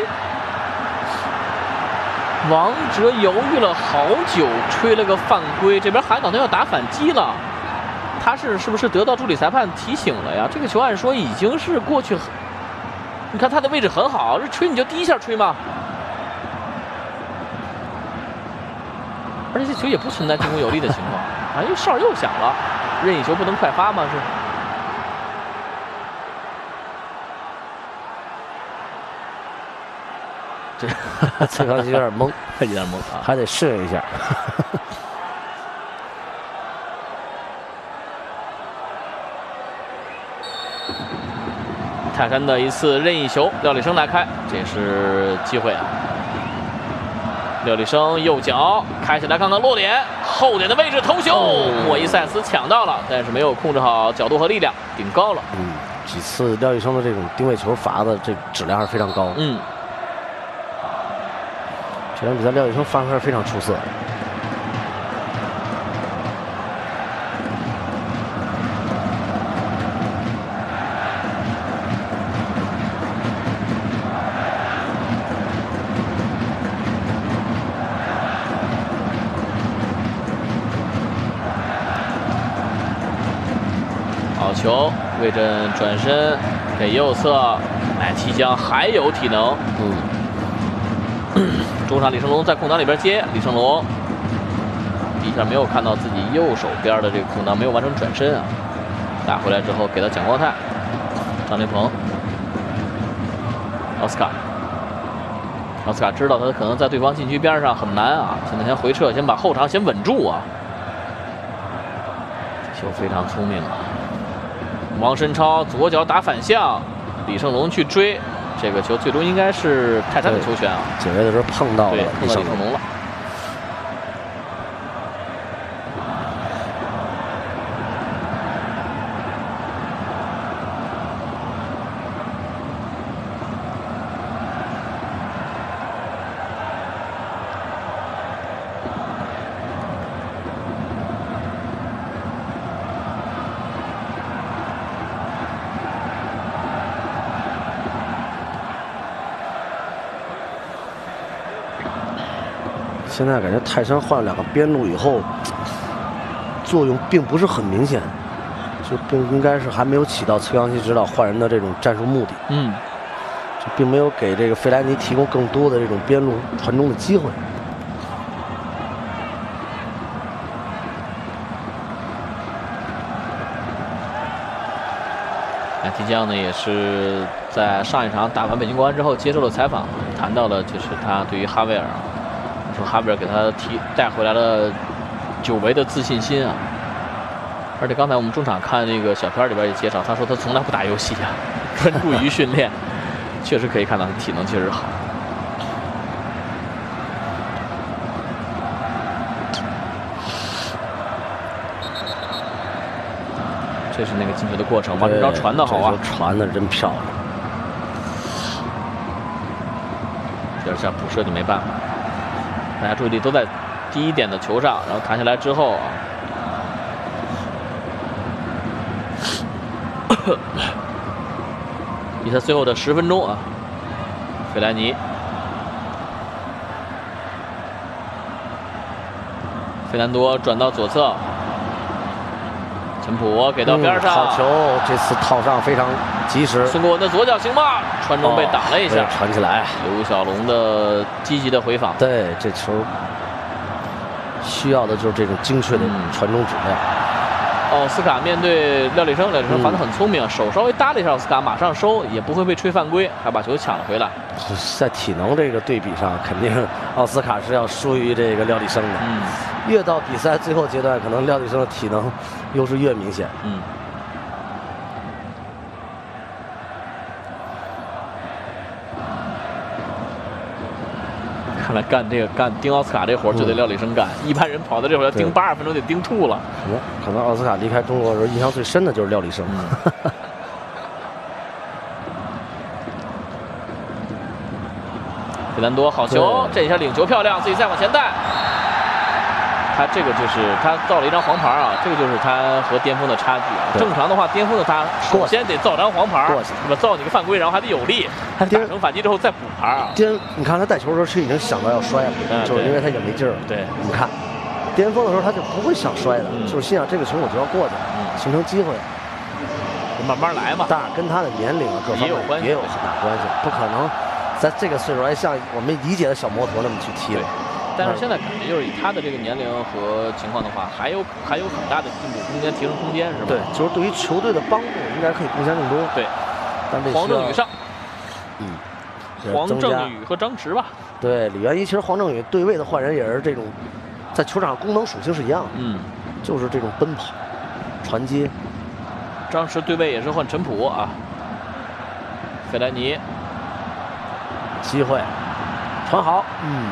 王哲犹豫了好久，吹了个犯规。这边海港队要打反击了，他是是不是得到助理裁判提醒了呀？这个球按说已经是过去，你看他的位置很好，这吹你就第一下吹嘛。而且这球也不存在进攻有利的情况啊，因为哨又响了，任意球不能快发吗？是。 这崔康熙有点懵， 有点懵啊， 还得适应一下。 泰山的一次任意球，廖立生来开，这是机会啊！廖立生右脚开起来，看看落点，后点的位置头球，哦、莫伊塞斯抢到了，但是没有控制好角度和力量，顶高了。 嗯，几次廖立生的这种定位球罚的这质量是非常高。 嗯。 这场比赛廖立生发挥是非常出色。 好球，魏震转身给右侧，哎，提江还有体能。嗯。中场李成龙在空档里边接，李成龙第一下没有看到自己右手边的这个空档，没有完成转身啊。打回来之后给到蒋光太、张琳芃、奥斯卡。奥斯卡知道他可能在对方禁区边上很难啊，现在先回撤，先把后场先稳住啊。球非常聪明啊。王申超左脚打反向，李成龙去追。这个球最终应该是泰山的球权啊， 解围的时候碰到了碰到李成龙了。 现在感觉泰山换了两个边路以后，作用并不是很明显，就并应该是还没有起到崔康熙指导换人的这种战术目的。 嗯， 就并没有给这个费莱尼提供更多的这种边路传中的机会。 那提江呢，也是在上一场打完北京国安之后接受了采访，谈到了就是他对于哈维尔。说哈维尔给他提带回来了久违的自信心啊！而且刚才我们中场看那个小片里边也介绍，他说他从来不打游戏啊，专注于训练，确实可以看到他体能确实好。这是那个进球的过程，王振超传的好啊， 传的真漂亮。 第二下补射就没办法。大家注意力都在第一点的球上，然后弹下来之后啊，比赛最后的十分钟啊，费莱尼，费费南多转到左侧，陈普给到边上， 嗯、好球，这次套上非常及时。 孙国文的左脚行吗？传中被挡了一下， 哦、传起来。 刘小龙的积极的回防， 对，这球需要的就是这种精确的传中质量。 嗯、奥斯卡面对廖立生，廖立生防得很聪明，嗯、手稍微搭了一下奥斯卡，马上收，也不会被吹犯规，还把球抢了回来。 在体能这个对比上，肯定奥斯卡是要输于这个廖立生的。嗯，越到比赛最后阶段，可能廖立生的体能优势越明显。嗯。 看来干这个干盯奥斯卡这活就得廖立生干，嗯、一般人跑到这会儿要盯八十分钟得盯吐了。 可能可能奥斯卡离开中国的时候，印象最深的就是廖立生。嗯费南多好球，这一下领球漂亮，自己再往前带。他这个就是他造了一张黄牌啊，这个就是他和巅峰的差距啊。正常的话，巅峰的他首先得造张黄牌，是吧？造你个犯规，然后还得有力，他打成反击之后再补牌啊。 巅，你看他带球的时候是已经想到要摔了，嗯、就是因为他也没劲儿了。 对， 你看，巅峰的时候他就不会想摔的，嗯、就是心想这个球我就要过去，嗯、形成机会， 慢慢来嘛。 当然跟他的年龄啊各方面也有关系， 也有很大关系，不可能。在这个岁数还像我们理解的小摩托那么去踢了， 但是现在感觉就是以他的这个年龄和情况的话，还有还有很大的进步空间、提升空间，是吧？ 对，就是对于球队的帮助应该可以贡献更多。 对， 但这黄正宇上， 嗯， 黄正宇和张弛吧。 对，李元一其实黄正宇对位的换人也是这种，在球场上功能属性是一样的，嗯，就是这种奔跑、传接。 张弛对位也是换陈普啊，费莱尼。 机会，传好，嗯，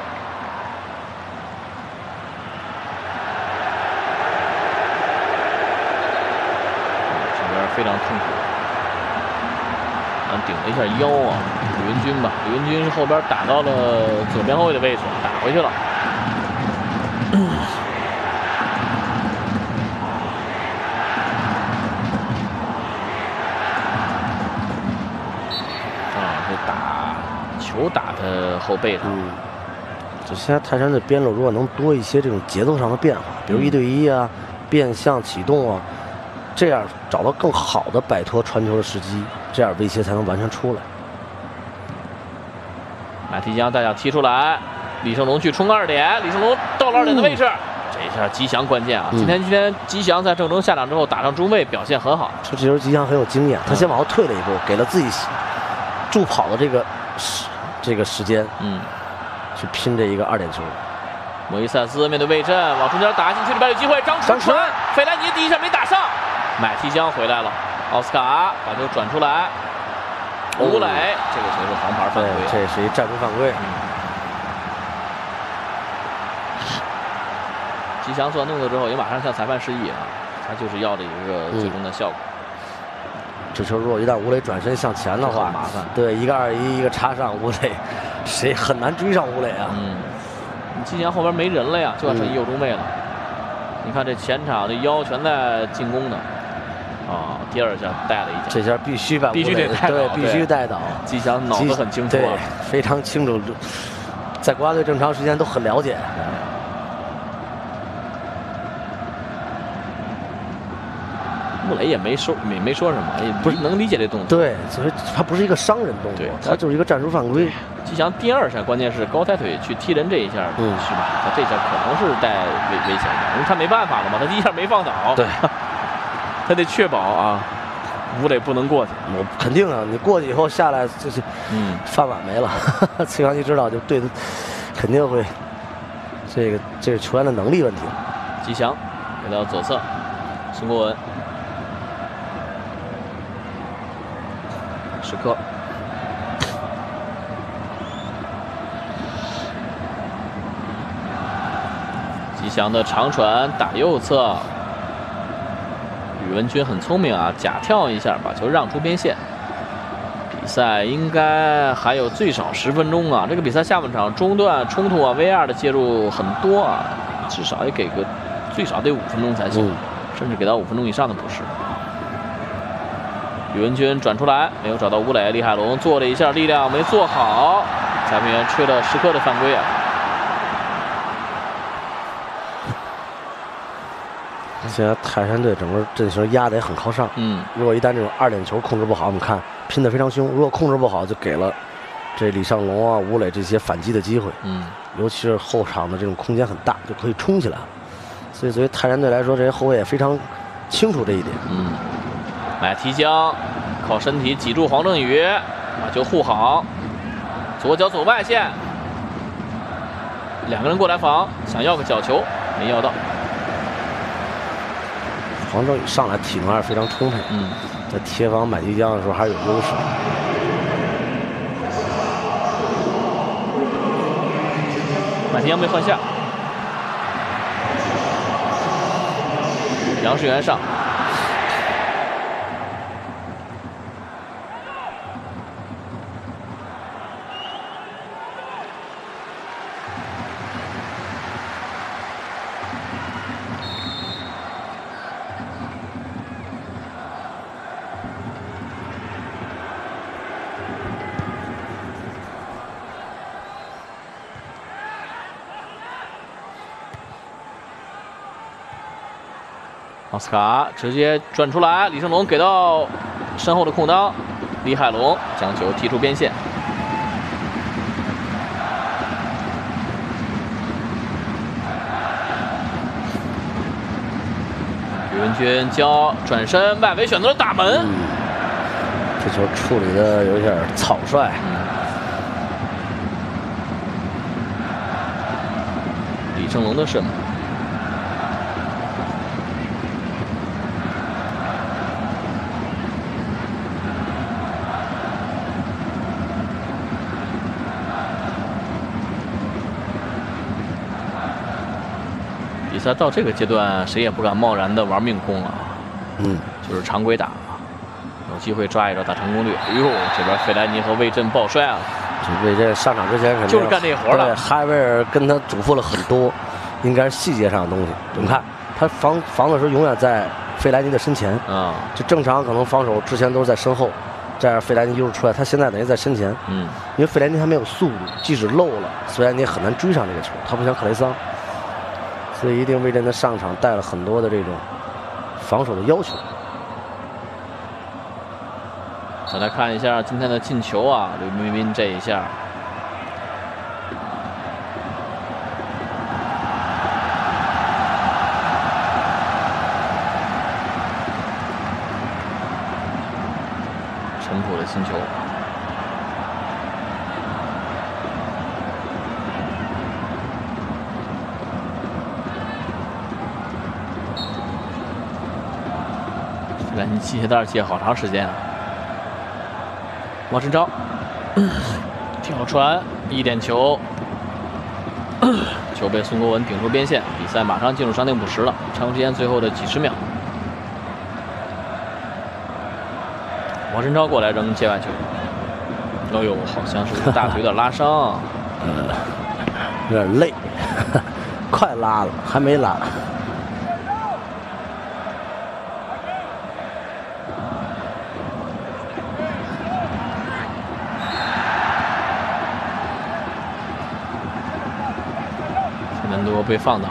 这边非常痛苦，啊，顶了一下腰啊，李文军吧，李文军是后边打到了左边后卫的位置，打回去了。球打他后背上， 嗯，就现在泰山的边路如果能多一些这种节奏上的变化，比如一对一啊、嗯、变向启动啊，这样找到更好的摆脱传球的时机，这样威胁才能完全出来。 马蹄江大脚踢出来，李胜龙去冲二点，李胜龙到了二点的位置，嗯、这一下吉祥关键啊！嗯、今天今天吉祥在郑州下场之后打上中卫，表现很好。 这这球吉祥很有经验，他先往后退了一步，给了自己助跑的这个。这个时间，嗯，去拼这一个二点球。 莫伊塞斯面对魏震，往中间打进去，里边有机会，张弛传，费莱尼第一下没打上，买提江回来了，奥斯卡把球转出来，吴磊，这个球是黄牌犯规， 这是一战术犯规。嗯、 吉祥做完动作之后，也马上向裁判示意啊，他就是要的一个最终的效果。嗯这球如果一旦吴磊转身向前的话， 麻烦。 对，一个二一，一个插上吴磊，谁很难追上吴磊啊？ 嗯，你吉祥后边没人了呀，就要剩一右中卫了。嗯、你看这前场的腰全在进攻呢。啊、哦，第二下带了一脚， 这下必须把必须得带倒， 对，必须带倒。 吉祥脑子很清楚、啊， 对，非常清楚，在国家队这么长时间都很了解。 穆雷也没说没没说什么，也不是能理解这动作。 对，所以他不是一个伤人动作，他就是一个战术犯规。 吉祥第二下关键是高抬腿去踢人这一下，嗯，是吧？他这下可能是带危危险的，因为他没办法了嘛，他第一下没放倒， 对， 他得确保啊，吴磊不能过去。 我肯定啊，你过去以后下来就是，嗯，饭碗没了。崔康熙知道就对，肯定会，这个这是球员的能力问题。 吉祥给到左侧，孙国文。时刻，吉祥的长传打右侧，宇文军很聪明啊，假跳一下把球让出边线。比赛应该还有最少十分钟啊，这个比赛下半场中段冲突啊 ，V R 的介入很多啊，至少也给个最少得五分钟才行，嗯、甚至给到五分钟以上的补时。宇文军转出来，没有找到吴磊，李海龙做了一下，力量没做好，裁判员吹了时刻的犯规啊。 现在泰山队整个阵型压得也很靠上。嗯，如果一旦这种二点球控制不好，我们看拼得非常凶；如果控制不好，就给了这李尚龙啊、吴磊这些反击的机会。嗯，尤其是后场的这种空间很大，就可以冲起来了。所以，作为泰山队来说，这些后卫也非常清楚这一点。 嗯，来提江，靠身体挤住黄正宇，把球护好，左脚走外线。 两个人过来防，想要个角球，没要到。 黄正宇上来体能还是非常充沛，嗯，在贴防买提江的时候还是有优势。 买提江被换下，杨世元上。 奥斯卡直接转出来，李胜龙给到身后的空当，李海龙将球踢出边线。吕文君交转身，外围选择了大门，嗯、 这球处理的有点草率。嗯、 李胜龙的射门。 比赛到这个阶段，谁也不敢贸然的玩命攻了。嗯，就是常规打，有机会抓一抓打成功率。哎呦，这边费莱尼和魏震抱摔啊！ 这魏震上场之前肯定就是干这活的。 哈维尔跟他嘱咐了很多，应该是细节上的东西。我们看他防防的时候永远在费莱尼的身前啊，就正常可能防守之前都是在身后，这样费莱尼优势出来，他现在等于在身前。嗯，因为费莱尼还没有速度，即使漏了，费莱尼很难追上这个球，他不像克雷桑。 所以一定魏震的上场带了很多的这种防守的要求。 再来看一下今天的进球啊，吕彬彬这一下，陈普的进球。 来，你系鞋带系好长时间啊！王晨超跳传一点球，球被孙国文顶出边线，比赛马上进入伤停补时了，常规时间最后的几十秒。王晨超过来扔界外球，哎呦，好像是大腿有点拉伤， 呃，有点累，快拉了，还没拉。 门多被放倒，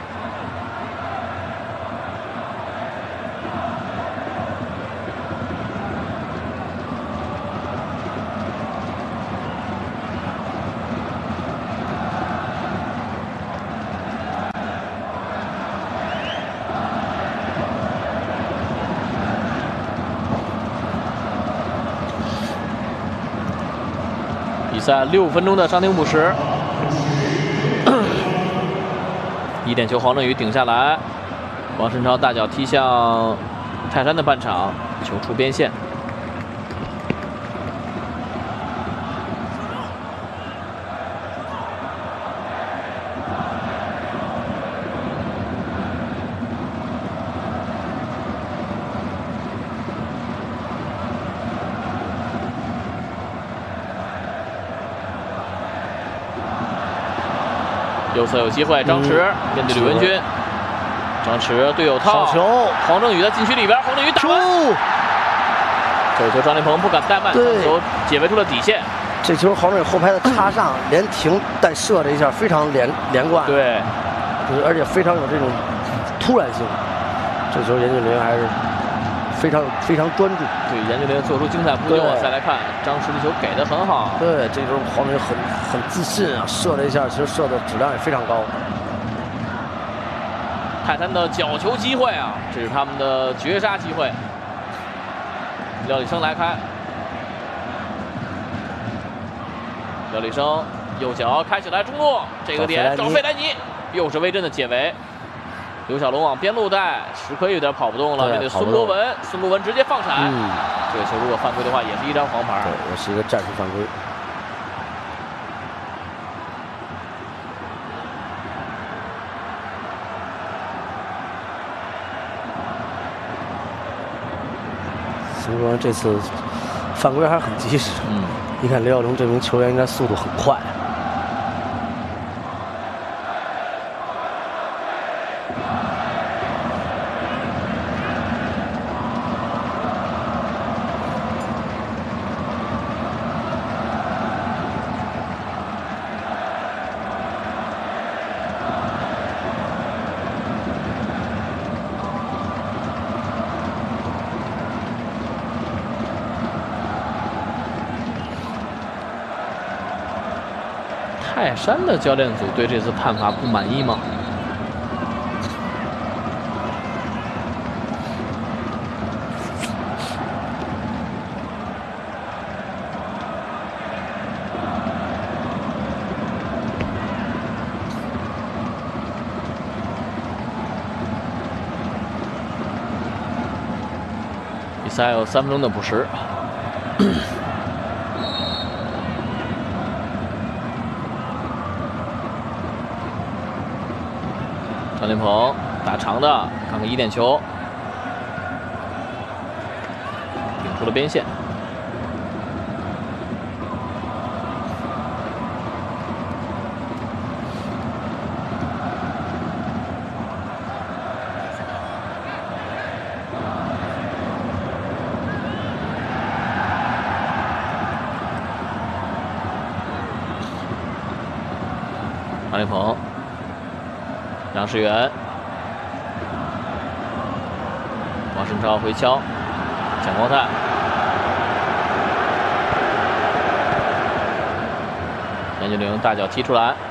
比赛六分钟的伤停补时。 一点球，黄振宇顶下来，王晨超大脚踢向泰山的半场，球出边线。右侧有机会，张弛面对吕文君，张弛队友套球， 黄正宇在禁区里边，黄正宇打门，这球张琳芃不敢怠慢，球解围出了底线。 这球黄正宇后排的插上，连停带射这一下非常连连贯， 对， 就是而且非常有这种突然性。 这时候严俊凌还是非常非常专注。 对，严俊凌做出精彩扑救。再来看张弛的球给的很好。 对，这时候黄明很很自信啊，射了一下，其实射的质量也非常高。 泰山的角球机会啊，这是他们的绝杀机会。廖立生来开，廖立生右脚开起来中路，这个点找费莱尼，又是魏震的解围。刘小龙往边路带，时刻有点跑不动了，面对孙博文，孙博文直接放铲。嗯，这个球如果犯规的话，也是一张黄牌。 对，也是一个战术犯规。孙博文这次犯规还是很及时。嗯，你看刘小龙这名球员应该速度很快。 泰山的教练组对这次判罚不满意吗？比赛有三分钟的补时。张琳芃打长的，看看一点球，顶出了边线。张琳芃。杨世元，王申超回敲，蒋光太，严俊凌大脚踢出来，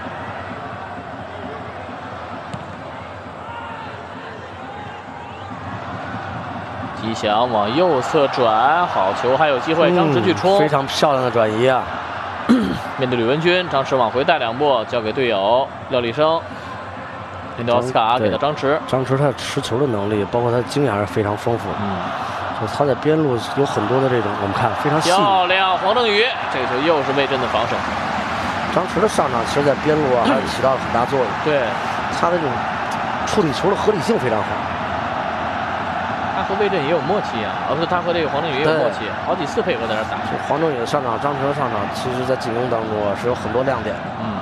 吉祥往右侧转，好球，还有机会，张弛去冲， 嗯，非常漂亮的转移啊！ 面对吕文君，张弛往回带两步，交给队友廖立生。林德奥斯卡给到张弛， 张弛他持球的能力，包括他的经验还是非常丰富的。嗯，就他在边路有很多的这种，我们看非常细。 漂亮，黄正宇，这个球又是魏震的防守。 张弛的上场，其实在边路啊，还是起到了很大作用。 对， 他的这种处理球的合理性非常好。 他和魏震也有默契啊，而不是他和这个黄正宇也有默契，好几次配合在那打。 黄正宇的上场，张弛的上场，其实在进攻当中啊是有很多亮点的。嗯。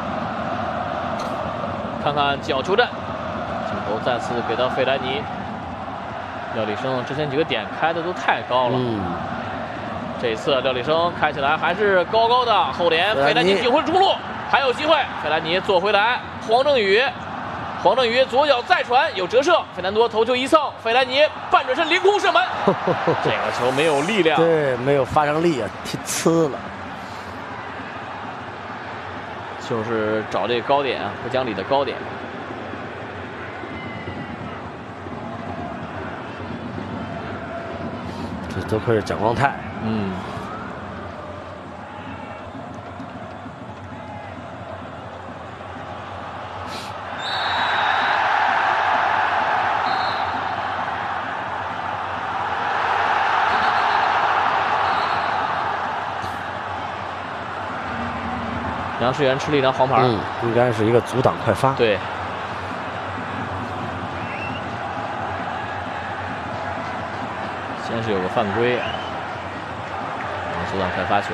看看角球战，镜头再次给到费莱尼。廖立生之前几个点开的都太高了，嗯，这次廖立生开起来还是高高的后连，费莱尼顶回中路，还有机会，费莱尼做回来，黄正宇，黄正宇左脚再传有折射，费南多头球一蹭，费莱尼半转身凌空射门，这个球没有力量， 对，没有发上力啊，踢呲了。 就是找这个高点，不讲理的高点。 这多亏是蒋光太，嗯。 杨世元吃了一张黄牌， 嗯，应该是一个阻挡快发。 对，先是有个犯规，然后阻挡快发球。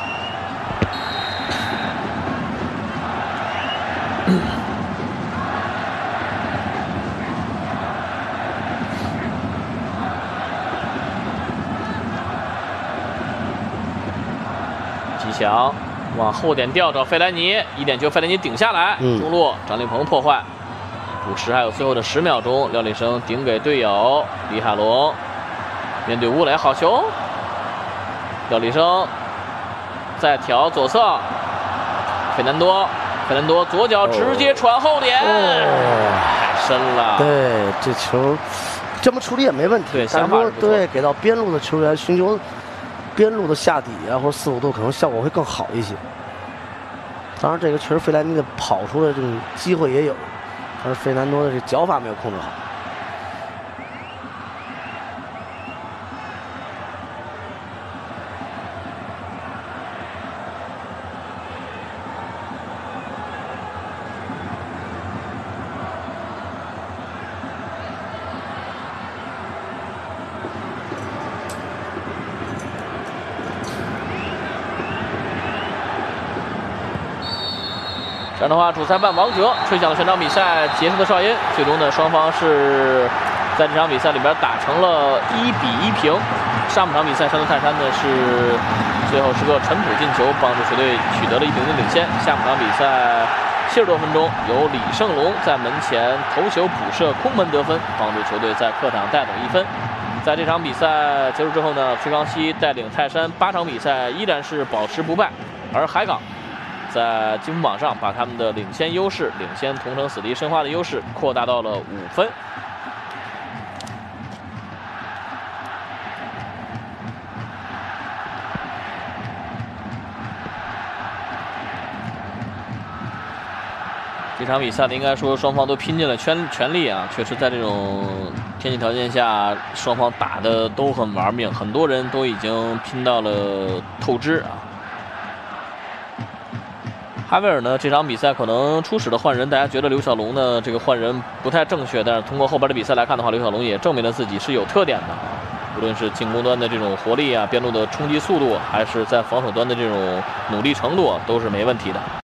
吉祥。往后点吊找费莱尼，一点球，费莱尼顶下来，嗯、中路张琳芃破坏， 补时还有最后的十秒钟，廖立生顶给队友李海龙，面对吴磊，好球！廖立生再调左侧，费南多，费南多左脚直接传后点，哦、太深了。 对，这球这么处理也没问题。 对， 但是说对给到边路的球员寻求边路的下底啊，或者四五度，可能效果会更好一些。当然，这个确实费莱尼的跑出的这种机会也有，但是费南多的这脚法没有控制好。 这样的话，主裁判王哲吹响了全场比赛结束的哨音。最终呢，双方是在这场比赛里边打成了一比一平。上半场比赛，山东泰山呢是最后是个陈普进球，帮助球队取得了一比零的领先。下半场比赛七十多分钟，由李胜龙在门前头球补射空门得分，帮助球队在客场带走一分。在这场比赛结束之后呢，崔康熙带领泰山八场比赛依然是保持不败，而海港在积分榜上把他们的领先优势，领先同城死敌申花的优势扩大到了五分。这场比赛呢，应该说双方都拼尽了全全力啊！确实，在这种天气条件下，双方打的都很玩命，很多人都已经拼到了透支啊。哈维尔呢，这场比赛可能初始的换人，大家觉得刘小龙呢这个换人不太正确，但是通过后边的比赛来看的话，刘小龙也证明了自己是有特点的，无论是进攻端的这种活力啊，边路的冲击速度，还是在防守端的这种努力程度，都是没问题的。